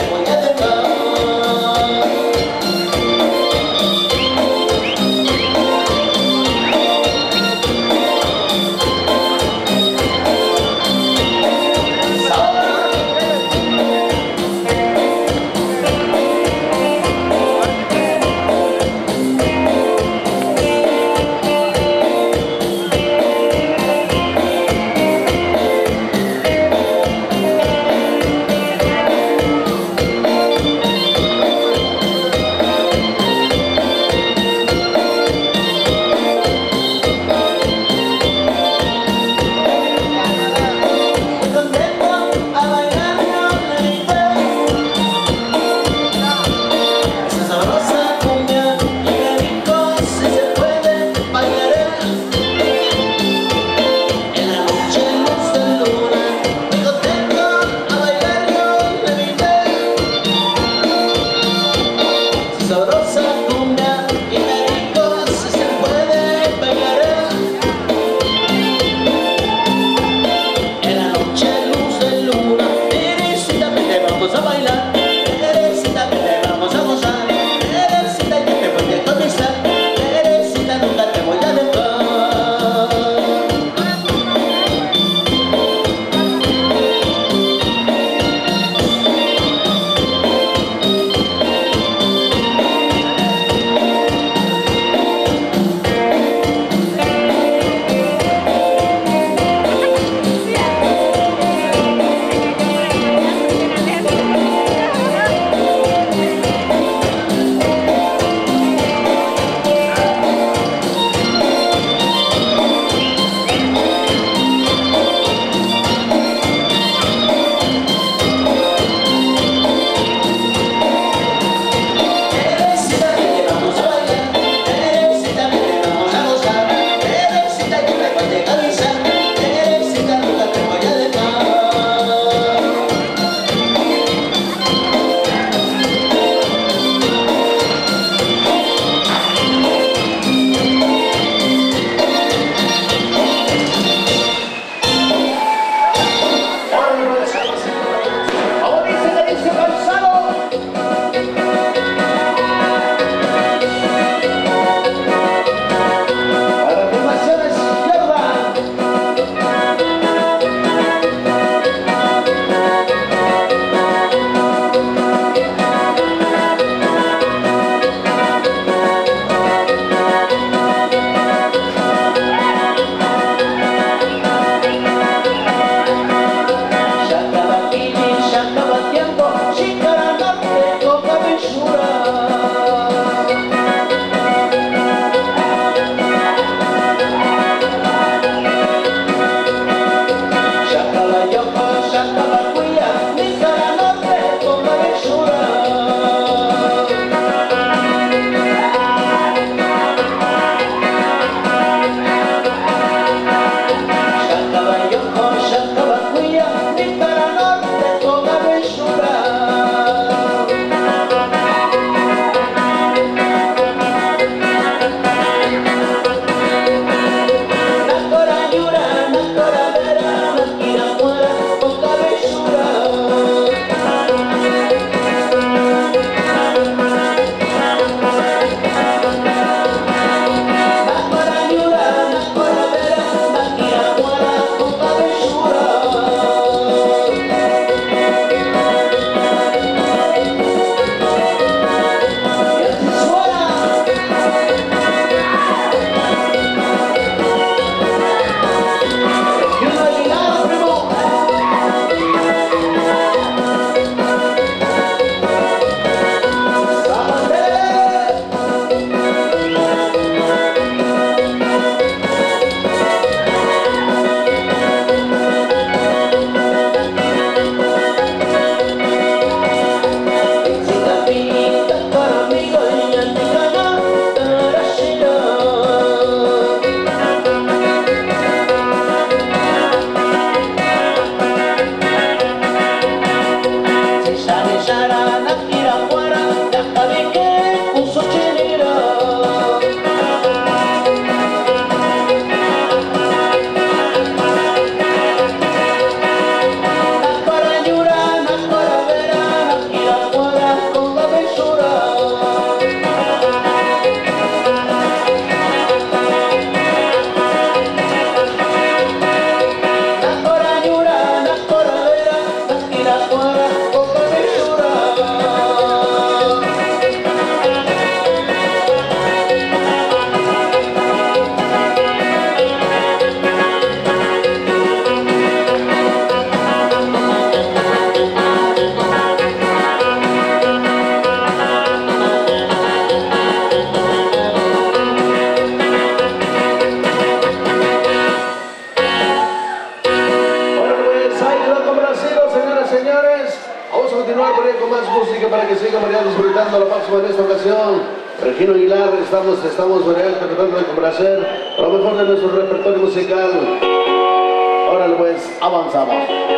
continuar por ahí con más música para que siga Mariano disfrutando la próxima en esta ocasión. Regino Aguilar, estamos, estamos Mariano tratando de complacer a lo mejor de nuestro repertorio musical. Órale pues, avanzamos.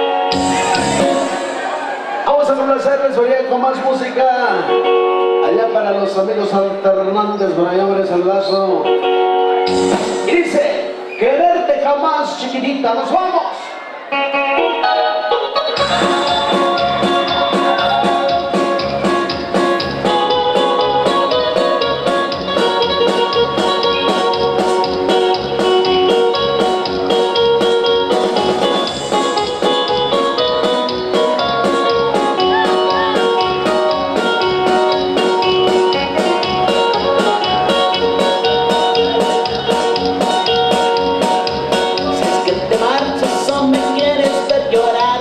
Vamos a complacerles Mariano con más música. Allá para los amigos alternantes, por allá hombre saludazo. Y dice, quererte jamás chiquitita, nos vamos. Si es que te marchas o me quieres ver llorar,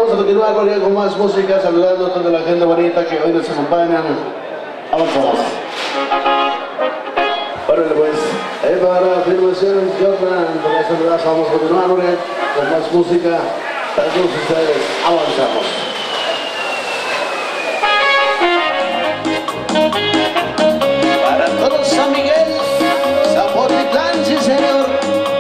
vamos a continuar con más música, saludando a toda la gente bonita que hoy nos acompañan. Avanzamos. Órale pues, ahí para afirmaciones, Jordan, por eso vamos a continuar con más música para todos ustedes. Avanzamos. Para todos San Miguel, Zapotitlán, sí señor.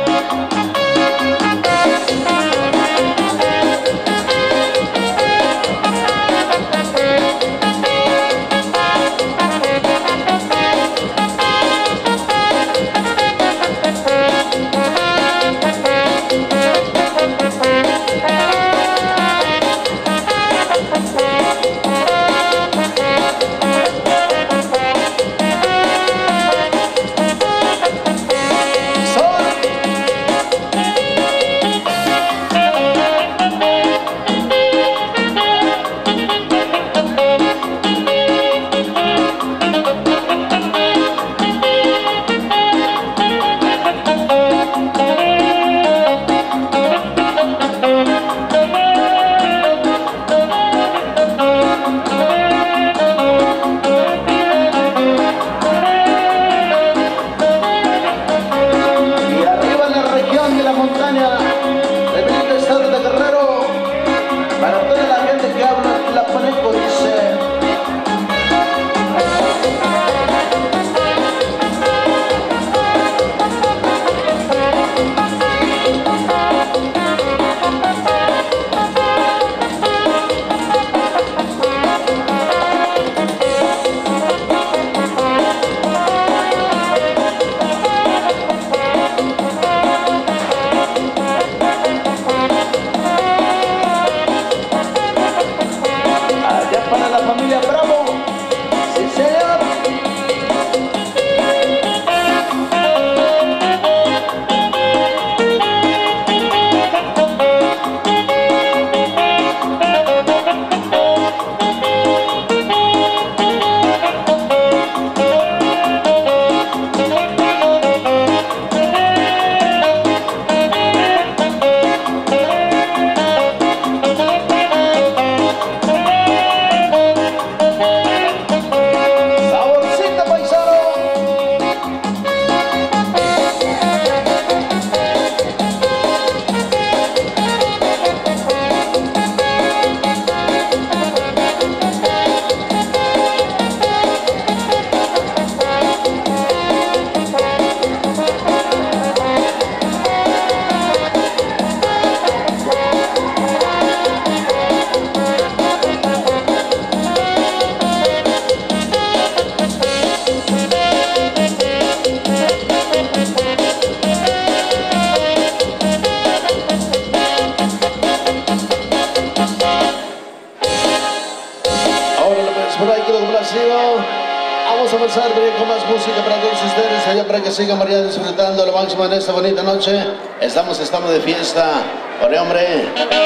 Vamos a avanzar con más música para todos ustedes, allá para que sigan María disfrutando lo máximo en esta bonita noche. Estamos, estamos de fiesta, ¡ore, hombre!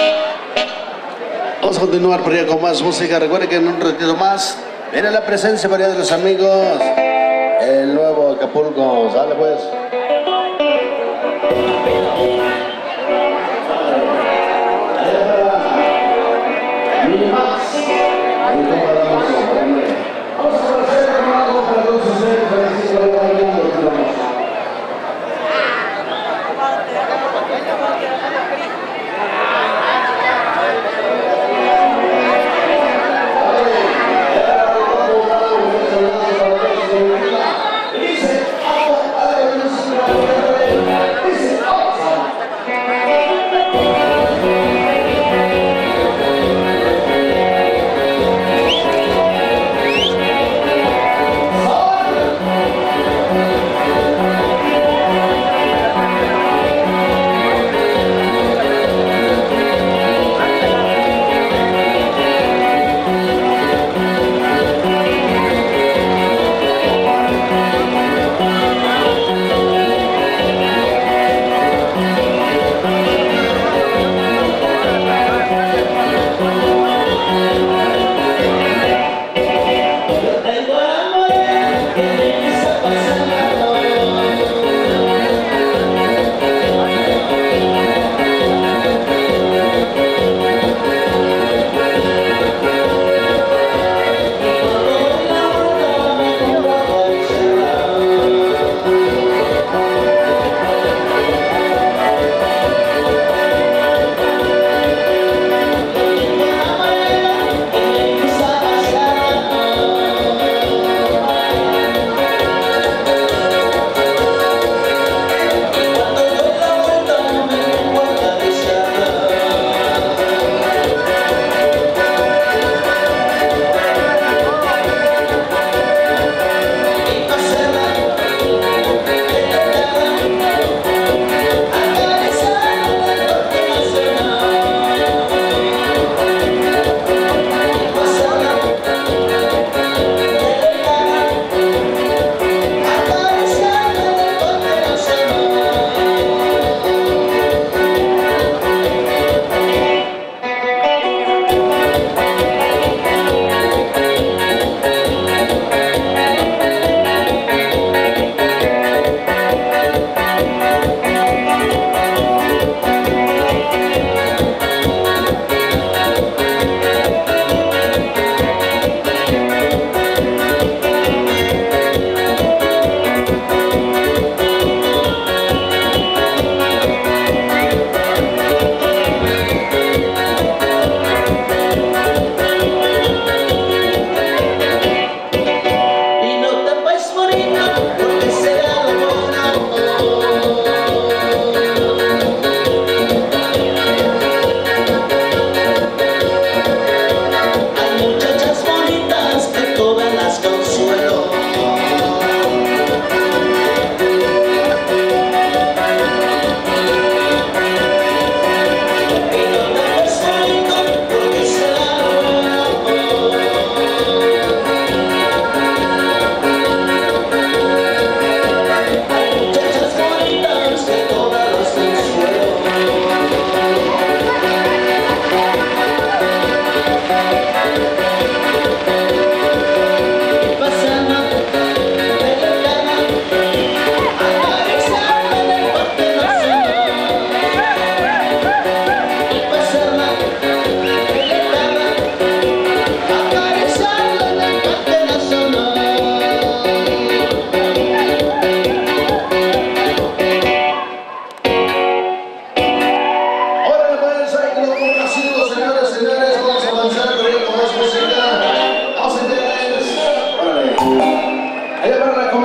Vamos a continuar por allá con más música. Recuerden que en un ratito más viene la presencia María de los amigos, el nuevo Acapulco. Sale pues.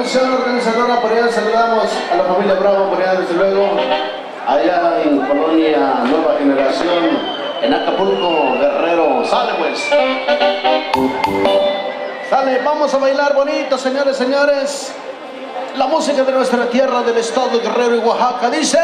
organización organizadora, por allá saludamos a la familia Bravo, por allá desde luego, allá en Colonia Nueva Generación, en Acapulco, Guerrero. Sale pues. Sale, vamos a bailar bonito, señores, señores. La música de nuestra tierra, del estado de Guerrero y Oaxaca, dice...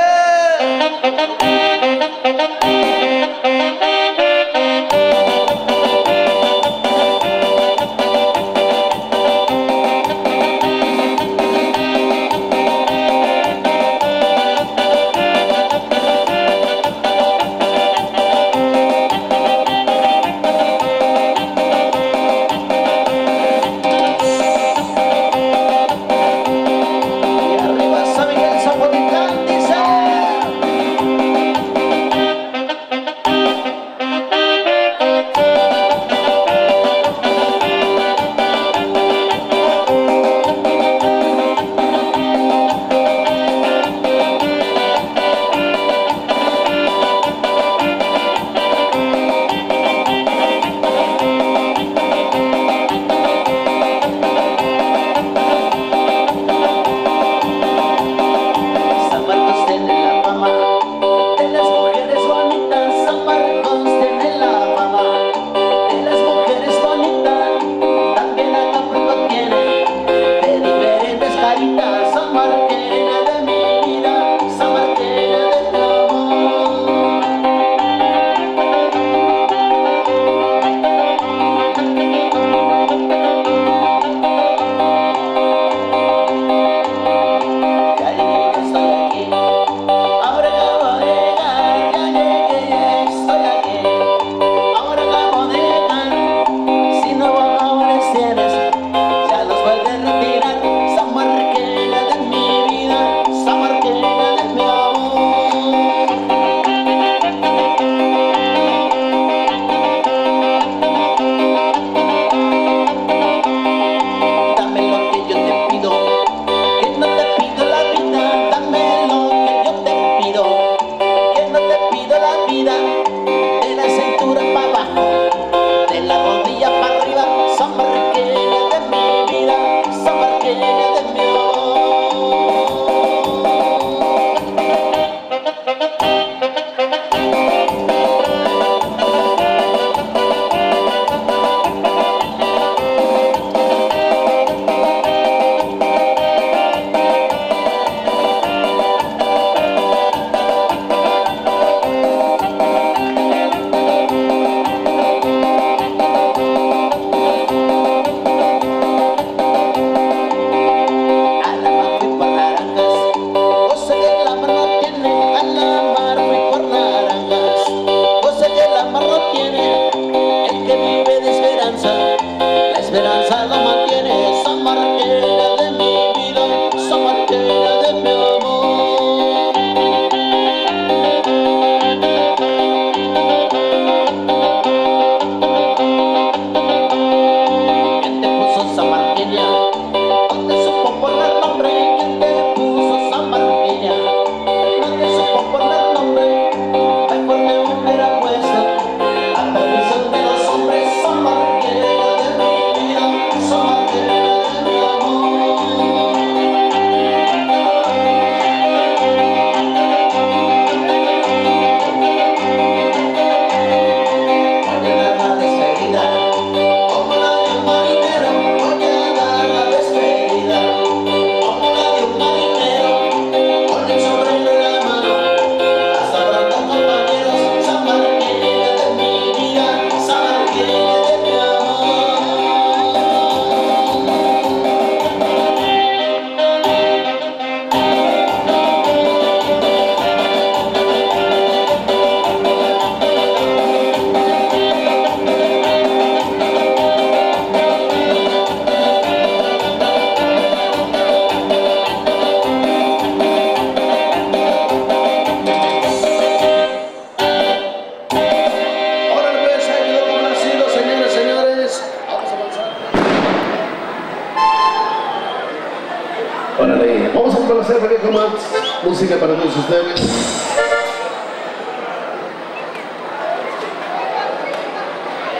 Vamos a complacer con más música para todos ustedes.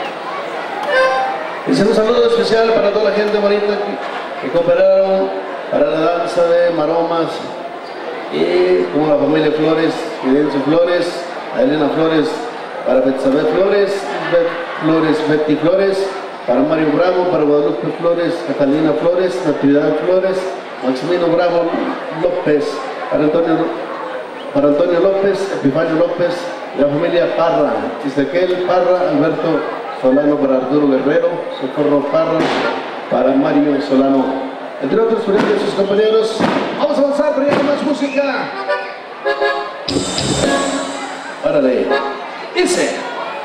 Y un saludo especial para toda la gente bonita que, que cooperaron para la danza de maromas y como la familia Flores, Fidencio Flores, Elena Flores, para Betsabe Flores, Bet Flores, Betty Flores, para Mario Bravo, para Guadalupe Flores, Catalina Flores, Natividad Flores, Maximino Bravo López, para Antonio, para Antonio López, Epifanio López, la familia Parra, Isequel Parra, Alberto Solano, para Arturo Guerrero, Socorro Parra, para Mario Solano, entre otros presentes sus compañeros. Vamos a avanzar, pero ya hay más música. Párale. Dice.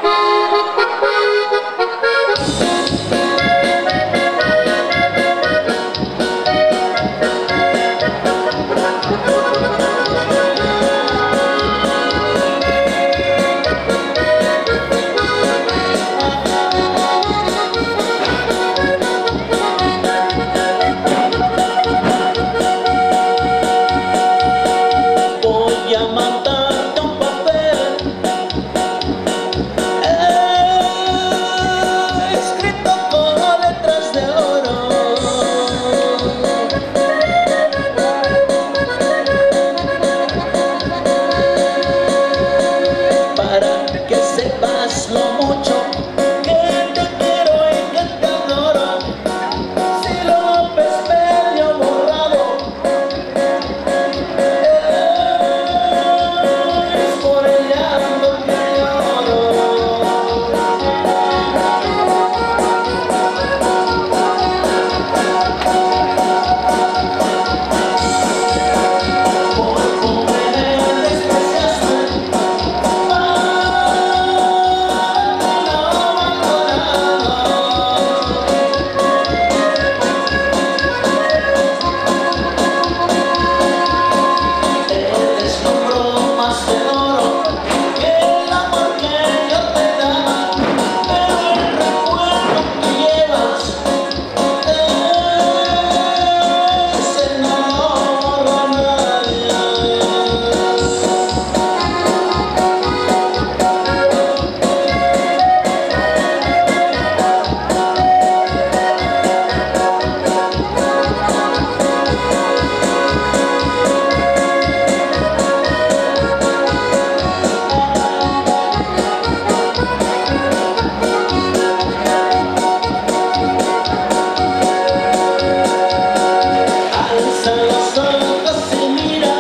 Voy a mandarte un papel escrito con letras de oro para que sepas lo mucho que te quiero y que te adoro. Si lo ves medio borrado es por el llanto que lloro. Por cómo me despreciaste, te deslumbro más de oro que el amor que yo te daba, pero el recuerdo que llevas ese no lo borra nadie. Alza los ojos y mira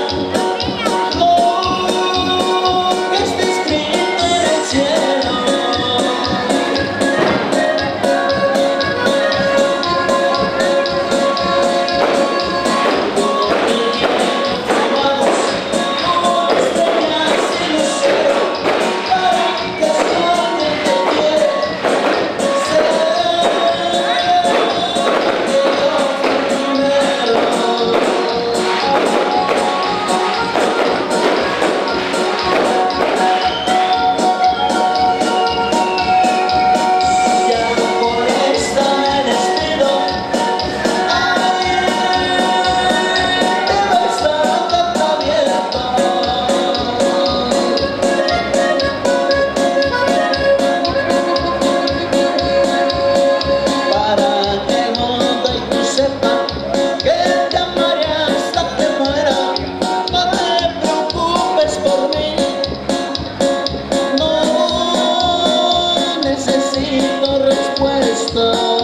lo que está escrito en el cielo. Como vienen formados como estrellas y luceros, para que si alguien te quiere, sé que yo fui primero. Ya por esta me despido, ay, debo estar carta abierta para que el mundo y tú sepas que te amaré hasta que muera. No te preocupes por mí, no necesito respuesta.